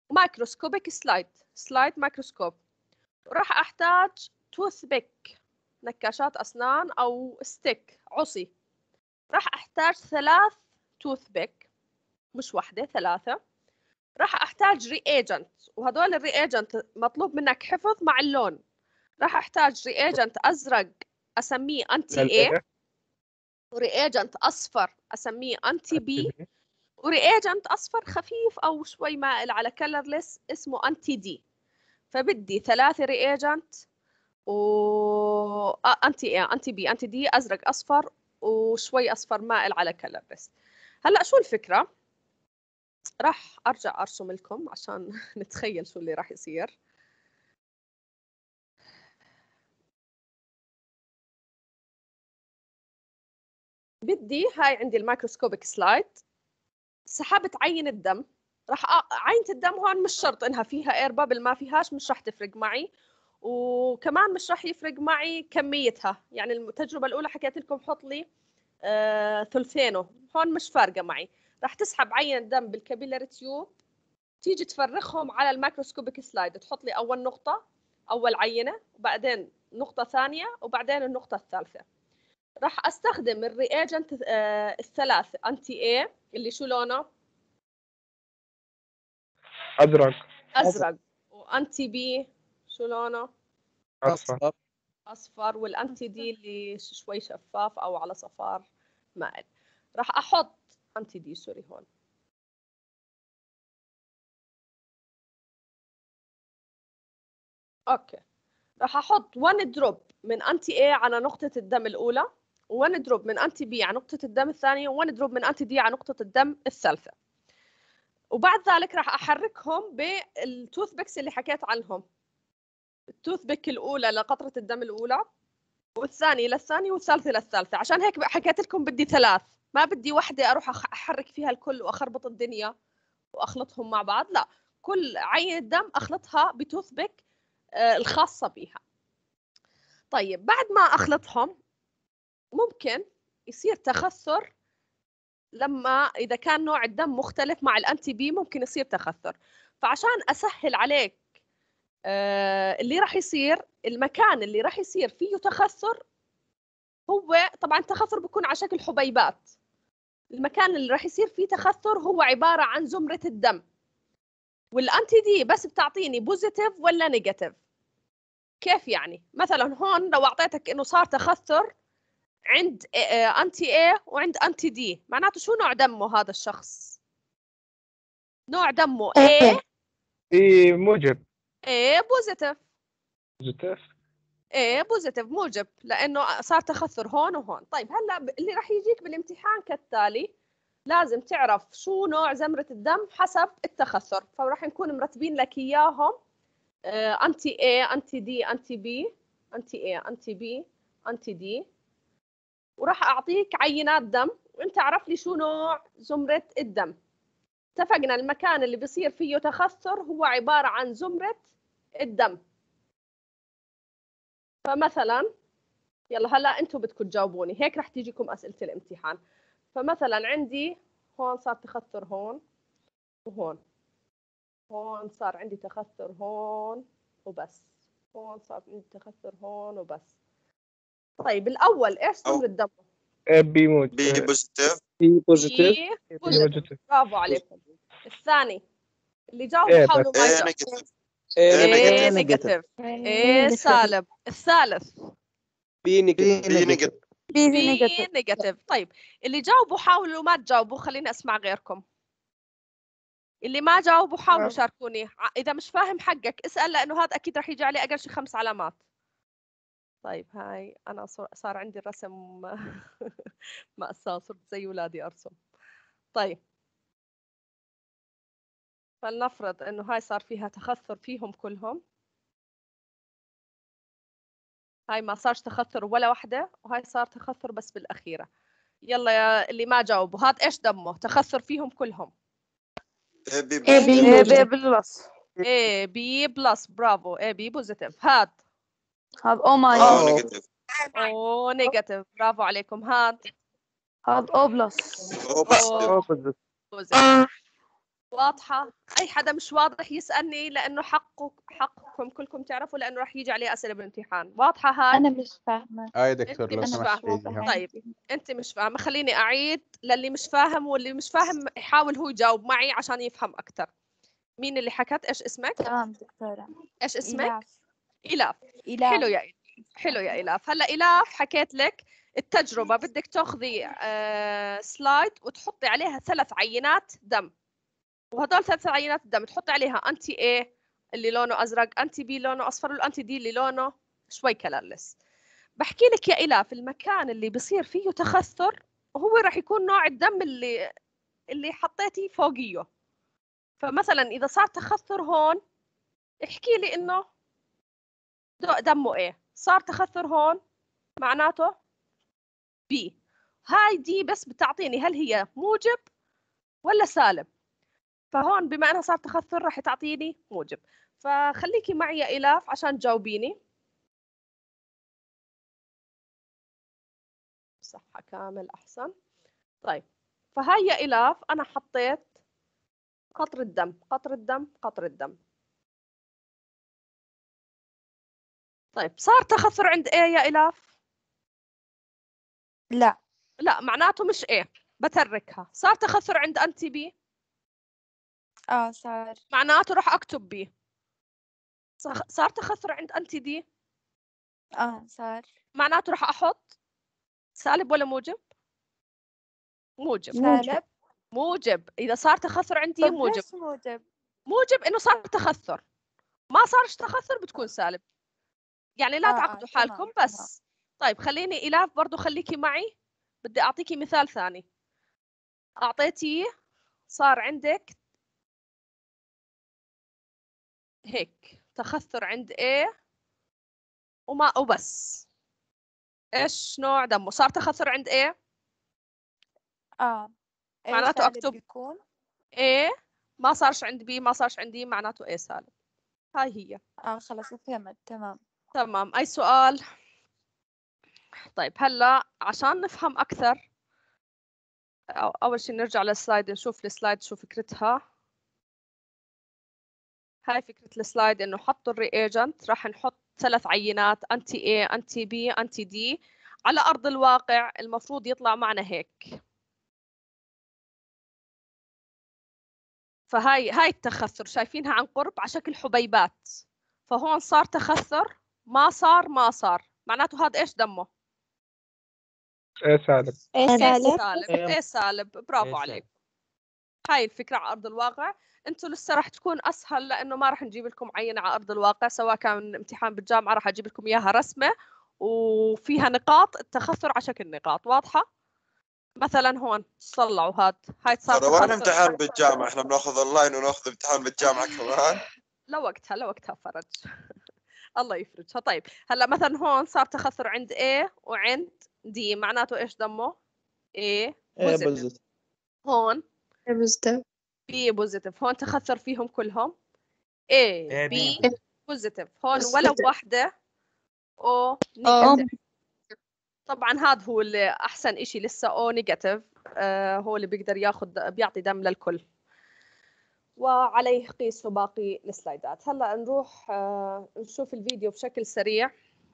مايكروسكوبيك سلايد سلايد مايكروسكوب. وراح أحتاج توث بيك نكاشات أسنان أو ستيك عصي، راح أحتاج ثلاث توث بيك، مش واحدة، ثلاثة. راح أحتاج رياجنت، وهدول الرياجنت مطلوب منك حفظ مع اللون. راح أحتاج رياجنت أزرق أسميه أنتي A، ورياجنت أصفر أسميه أنتي B، ورياجنت أصفر خفيف أو شوي مائل على كلرلس اسمه أنتي دي. فبدي ثلاثة رياجنت و أنتي A أنتي B أنتي D، أزرق أصفر وشوي أصفر مائل على كلرلس. هلأ شو الفكرة؟ راح أرجع أرسم لكم عشان نتخيل شو اللي راح يصير. بدي هاي عندي الميكروسكوبيك سلايد، سحبت عينة الدم. راح أ... عينة الدم هون مش شرط إنها فيها اير بابل، ما فيهاش مش راح تفرق معي، وكمان مش راح يفرق معي كميتها. يعني التجربة الأولى حكيت لكم حط لي آه... ثلثينه، هون مش فارقة معي. راح تسحب عينة دم بالكابيلاري تيوب، تيجي تفرخهم على الميكروسكوبيك سلايد، تحط لي أول نقطة أول عينة، وبعدين نقطة ثانية، وبعدين النقطة الثالثة. راح أستخدم الرياجنت آه الثلاث أنتي A اللي شو لونه؟ أزرق أزرق. وأنتي B شو لونه؟ أصفر أصفر. والأنتي دي اللي شوي شفاف أو على صفار مائل. راح أحط أنتي دي سوري هون. أوكي. راح أحط واحد دروب من أنتي A على نقطة الدم الأولى، وواحد دروب من أنتي B على نقطة الدم الثانية، وواحد دروب من أنتي D على نقطة الدم الثالثة. وبعد ذلك راح أحركهم بالتوث بيكس اللي حكيت عنهم. التوث بيك الأولى لقطرة الدم الأولى، والثانية للثانية، والثالثة للثالثة. عشان هيك حكيت لكم بدي ثلاث، ما بدي وحدة أروح أحرك فيها الكل وأخربط الدنيا وأخلطهم مع بعض. لا، كل عينة دم أخلطها بتوث بيك الخاصة بيها. طيب بعد ما أخلطهم ممكن يصير تخثر، لما إذا كان نوع الدم مختلف مع الأنتي بي ممكن يصير تخثر. فعشان أسهل عليك آه اللي راح يصير، المكان اللي راح يصير فيه تخثر هو طبعا التخثر بيكون على شكل حبيبات. المكان اللي راح يصير فيه تخثر هو عبارة عن زمرة الدم. والأنتي دي بس بتعطيني بوزيتيف ولا نيجاتيف. كيف يعني؟ مثلا هون لو أعطيتك إنه صار تخثر عند أنتي A وعند أنتي D، معناته شو نوع دمه هذا الشخص؟ نوع دمه A إيه موجب A بوزيتيف. بوزيتيف A بوزيتيف موجب، لأنه صار تخثر هون وهون. طيب هلا اللي راح يجيك بالامتحان كالتالي، لازم تعرف شو نوع زمرة الدم حسب التخثر. فراح نكون مرتبين لك إياهم أنتي A أنتي D أنتي B أنتي A أنتي B أنتي D، وراح أعطيك عينات دم وأنت عرف لي شو نوع زمرة الدم. اتفقنا المكان اللي بيصير فيه تخثر هو عبارة عن زمرة الدم. فمثلا يلا هلا أنتم بدكم تجاوبوني، هيك راح تيجيكم أسئلة الامتحان. فمثلا عندي هون صار تخثر هون وهون، هون صار عندي تخثر هون وبس، هون صار عندي تخثر هون وبس. طيب الأول إيش زمرة دمه؟ بي موجب بي بوزيتيف بي بوزيتيف بي بوزيتيف. برافو عليكم. الثاني اللي جاوبوا إيه حاولوا ما ايه يجاوبوا. نيجاتيف ايه نيجاتيف. ايه سالب. الثالث بي نيجاتيف بي نيجاتيف بي بي نيجاتيف. نيجاتيف. طيب اللي جاوبوا حاولوا ما تجاوبوا، خليني اسمع غيركم. اللي ما جاوبوا حاولوا شاركوني. ع- اذا مش فاهم حقك اسال، لانه هذا اكيد راح يجي عليه اقل شيء خمس علامات. طيب هاي انا صار, صار عندي الرسم مأساة، صرت زي ولادي ارسم. طيب فلنفرض انه هاي صار فيها تخثر فيهم كلهم، هاي ما صارش تخثر ولا واحدة، وهاي صار تخثر بس بالأخيرة. يلا يا اللي ما جاوبوا، هاد إيش دمه؟ تخثر فيهم كلهم. ايه بي اي بي بوزيتيف بي بلس. A B بلس. برافو. A B بوزيتيف. هاد هذا او او ماينس. نيجاتيف او نيجاتيف. برافو عليكم. هاد هذا او بلس. او بوزيتيف او بوزيتيف. واضحة؟ أي حدا مش واضح يسألني لأنه حقه حقكم كلكم تعرفوا لأنه راح يجي عليه أسئلة بالامتحان. واضحة هاي؟ أنا مش فاهمة. آه يا دكتور أنت لو مش سمحت فاهمة. عيديها. طيب أنت مش فاهمة، خليني أعيد للي مش فاهم، واللي مش فاهم يحاول هو يجاوب معي عشان يفهم أكثر. مين اللي حكت؟ إيش اسمك؟ تمام دكتورة. إيش اسمك؟ إلاف. إلاف. إلاف. حلو يا حلو يا إلاف. هلا إلاف حكيت لك التجربة، بدك تاخذي آه سلايد وتحطي عليها ثلاث عينات دم، وهدول ثلاث عينات دم تحطي عليها انتي A اللي لونه ازرق، انتي بي لونه اصفر، والانتي دي اللي لونه شوي كلرلس. بحكي لك يا إلاف المكان اللي بصير فيه تخثر هو راح يكون نوع الدم اللي اللي حطيتي فوقيه. فمثلا اذا صار تخثر هون احكي لي انه دمه ايه، صار تخثر هون معناته بي. هاي دي بس بتعطيني هل هي موجب ولا سالب. فهون بما انها صار تخثر راح تعطيني موجب. فخليكي معي يا إلاف عشان تجاوبيني. صحة كامل أحسن. طيب فهاي يا إلاف أنا حطيت قطر الدم قطر الدم قطر الدم. طيب صار تخثر عند إيه يا إلاف؟ لا لا معناته مش إيه، بتركها. صار تخثر عند أنتي بي؟ اه صار. معناته راح أكتب بي. صار تخثر عند أنتي دي؟ اه صار. معناته راح أحط سالب ولا موجب؟ موجب. سالب. موجب. إذا صار تخثر عندي طب موجب. ليش موجب؟ موجب إنه صار تخثر، ما صارش تخثر بتكون سالب. يعني لا آه تعقدوا آه حالكم تمام. بس. طيب خليني إلاف برضو خليكي معي، بدي أعطيكي مثال ثاني. أعطيتي صار عندك هيك تخثر عند A وما وبس. إيش نوع دمه؟ صار تخثر عند A؟ اه A معناته سالب أكتب بيكون. A، ما صارش عند B ما صارش عندي معناته A سالب. هاي هي. اه خلص فهمت. تمام تمام. أي سؤال؟ طيب هلا عشان نفهم أكثر أول شيء نرجع للسلايد نشوف السلايد شو فكرتها. هاي فكرة السلايد إنه حطوا الرياجنت، راح نحط ثلاث عينات أنتي A أنتي B أنتي D. على أرض الواقع المفروض يطلع معنا هيك. فهاي هاي التخثر شايفينها عن قرب على شكل حبيبات. فهون صار تخثر، ما صار ما صار معناته هذا إيش دمه؟ ايه سالب. ايه سالب. سالب. ايه سالب. برافو عليك. هاي الفكرة على أرض الواقع. انتوا لسه راح تكون أسهل لأنه ما راح نجيب لكم عينة على أرض الواقع، سواء كان امتحان بالجامعة راح أجيب لكم إياها رسمة وفيها نقاط التخثر على شكل نقاط واضحة. مثلا هون طلعوا هاد هاي صار ترى وين تخثر. امتحان بالجامعة؟ احنا بناخذ اونلاين وناخذ امتحان بالجامعة كمان. لوقتها لوقتها فرج. الله يفرجها. طيب هلا مثلا هون صار تخثر عند A وعند D، معناته ايش دمه؟ A بوزيتيف. هون بوزيتيف. B بوزيتيف. هون تخثر فيهم كلهم A B بوزيتيف. هون ولا واحدة O نيجاتيف. طبعا هذا هو اللي احسن إشي لسه O نيجاتيف. آه هو اللي بيقدر ياخذ بيعطي دم للكل. وعليه قيسوا باقي السلايدات. هلا نروح آه نشوف الفيديو بشكل سريع.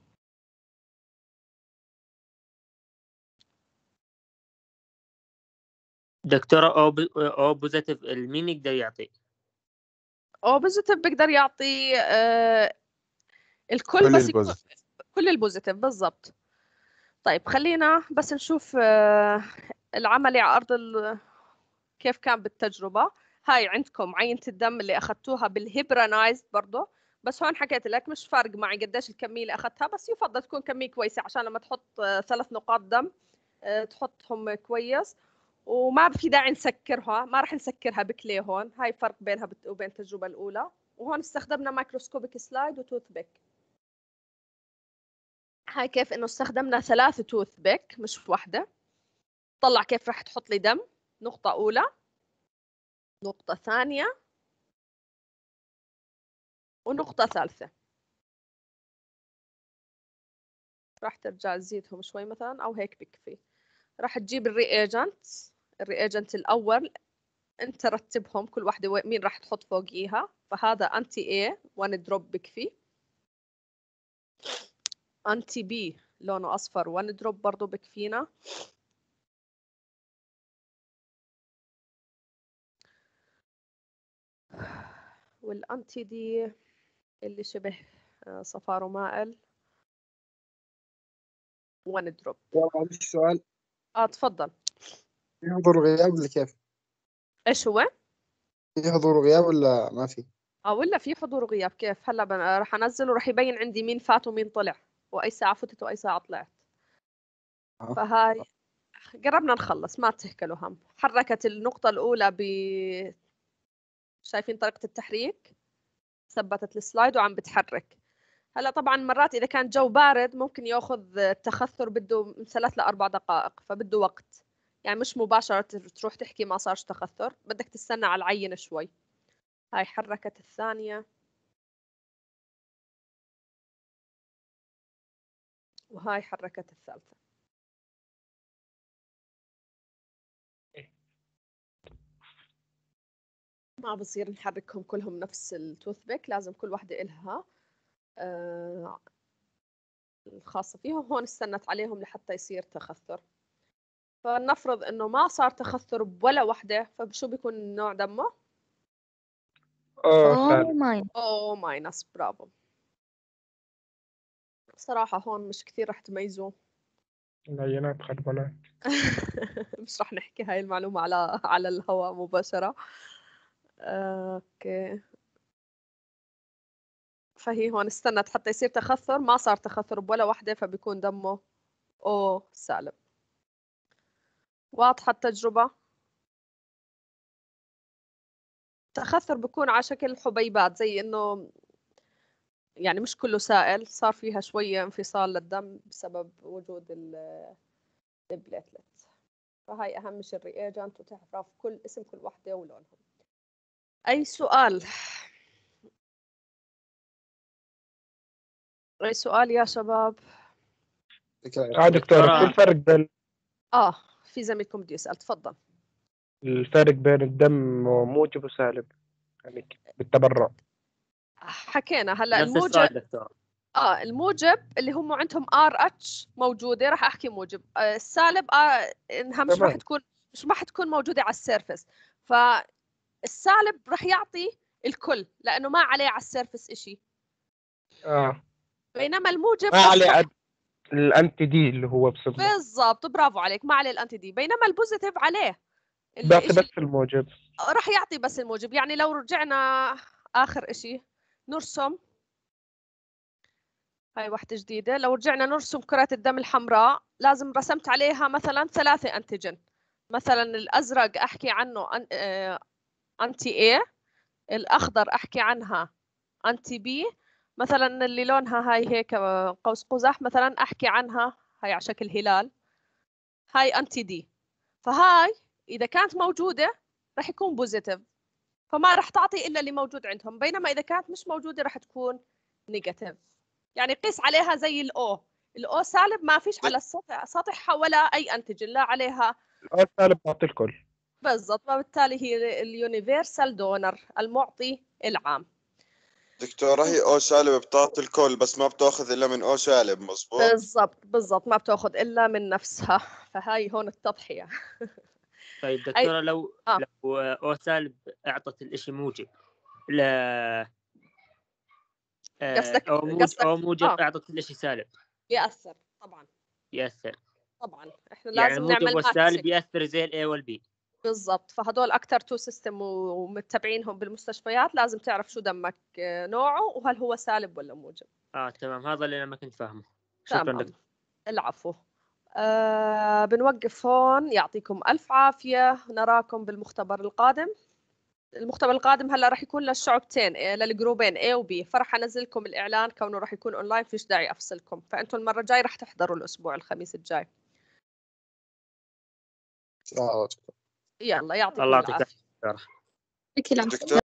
دكتورة او او بوزيتيف مين يقدر يعطي؟ او بوزيتيف بيقدر يعطي آه الكل كل بس يكون البوزيتيف. كل البوزيتيف بالضبط. طيب خلينا بس نشوف آه العملي على ارض ال... كيف كان بالتجربه. هاي عندكم عينة الدم اللي اخذتوها بالهيبرانايزد برضه، بس هون حكيت لك مش فارق معي قديش الكميه اللي اخذتها، بس يفضل تكون كميه كويسه عشان لما تحط آه ثلاث نقاط دم آه تحطهم كويس. وما في داعي نسكرها، ما راح نسكرها بكلي. هون هاي فرق بينها وبين التجربة الأولى. وهون استخدمنا مايكروسكوبيك سلايد وتوث بيك. هاي كيف إنه استخدمنا ثلاث توث بيك مش واحدة. طلع كيف راح تحط لي دم. نقطة أولى، نقطة ثانية، ونقطة ثالثة. راح ترجع تزيدهم شوي مثلا أو هيك بكفي. راح تجيب الرياجنت الرياجنت الأول انت رتبهم كل واحدة و- مين راح تحط فوقيها. فهذا انتي A وان دروب بكفي. انتي B لونه اصفر وان دروب برضو بكفينا. والانتي دي اللي شبه آه، صفار ومائل وان دروب. معلش سؤال، اه تفضل. في حضور وغياب ولا كيف؟ ايش هو؟ في حضور وغياب ولا ما في؟ اه ولا في حضور وغياب. كيف هلا بن... راح انزل وراح يبين عندي مين فات ومين طلع واي ساعة فتت واي ساعة طلعت. آه. فهاي قربنا نخلص، ما تهكلوا هم. حركت النقطة الأولى ب شايفين طريقة التحريك؟ ثبتت السلايد وعم بتحرك. هلا طبعا مرات إذا كان جو بارد ممكن ياخذ التخثر بده من ثلاث لأربع دقائق، فبده وقت. يعني مش مباشرة تروح تحكي ما صارش تخثر، بدك تستنى على العينة شوي. هاي حركت الثانية وهاي حركت الثالثة. ما بصير نحركهم كلهم نفس التوثبيك، لازم كل واحدة إلها آه الخاصة فيهم. هون استنت عليهم لحتى يصير تخثر. فلنفرض إنه ما صار تخثر بولا وحدة، فشو بيكون نوع دمه؟ أوه أو سالب. ماين. أو ماينس. برافو. صراحة هون مش كثير رح تميزوه. العينات خربانات. مش رح نحكي هاي المعلومة على على الهواء مباشرة. آه، اوكي. فهي هون استنت حتى يصير تخثر، ما صار تخثر بولا وحدة، فبيكون دمه او سالب. واضحة التجربة؟ التخثر بيكون على شكل حبيبات، زي انه يعني مش كله سائل، صار فيها شوية انفصال للدم بسبب وجود البليتلت. فهاي أهم شيء الرياجنت، وتعرف كل اسم كل وحدة ولونهم. أي سؤال؟ أي سؤال يا شباب؟ اه دكتورة، شو الفرق بين آه في زميلكم بده يسأل، تفضل. الفرق بين الدم موجب وسالب يعني بالتبرع؟ حكينا هلا نفس السؤال الموجب. دكتور. اه الموجب اللي هم عندهم ار اتش موجوده، راح احكي موجب. آه السالب آه انها مش راح تمام. تكون مش راح تكون موجوده على السيرفس. فالسالب راح يعطي الكل لانه ما عليه على السيرفس إشي. اه بينما الموجب ما بس عليه راح أد... الانتي دي اللي هو بصبه بالضبط. برافو عليك، ما عليه الانتي دي. بينما البوزيتيف عليه بيعطي الإشي، بس الموجب. راح يعطي بس الموجب. يعني لو رجعنا اخر إشي نرسم هاي واحدة جديدة، لو رجعنا نرسم كرة الدم الحمراء لازم رسمت عليها مثلا ثلاثة أنتيجين. مثلا الأزرق أحكي عنه أن... آه... أنتي A، الأخضر أحكي عنها أنتي B، مثلا اللي لونها هاي هيك قوس قزح مثلا أحكي عنها هاي على شكل هلال، هاي أنتي D. فهاي إذا كانت موجودة رح يكون بوزيتيف، فما رح تعطي إلا اللي موجود عندهم. بينما إذا كانت مش موجودة رح تكون نيجاتيف. يعني قيس عليها زي الأو. الأو سالب ما فيش على السطح سطحها ولا أي أنتيجين، لا عليها. الأو سالب بيعطي الكل. بالضبط. وبالتالي هي اليونيفرسال دونر، المعطي العام. دكتورة هي او سالب بتعطي الكل بس ما بتاخذ الا من او سالب، مظبوط؟ بالضبط بالضبط، ما بتاخذ إلا من نفسها. فهاي هون التضحية. طيب دكتورة لو آه. لو او سالب اعطت الاشي موجب، لا قصدك او موجب قصدك او موجب آه. اعطت الاشي سالب يأثر طبعا. يأثر. طبعا احنا يعني لازم الموجب نعمل والسالب ماتشنج. يأثر زي الاي والبي. بالضبط. فهدول اكثر تو سيستم ومتبعينهم بالمستشفيات، لازم تعرف شو دمك نوعه وهل هو سالب ولا موجب. اه تمام، هذا اللي انا ما كنت فاهمه. شكرا تمام. دكتور. العفو. آه بنوقف هون. يعطيكم ألف عافية. نراكم بالمختبر القادم. المختبر القادم هلا راح يكون للشعبتين، للجروبين A و B. فرح انزل لكم الاعلان كونه راح يكون اونلاين، فيش داعي افصلكم. فانتم المره الجاي راح تحضروا الاسبوع الخميس الجاي. آه. يلا يعطيكم الله يعطيك العافيه. العافيه. دكتور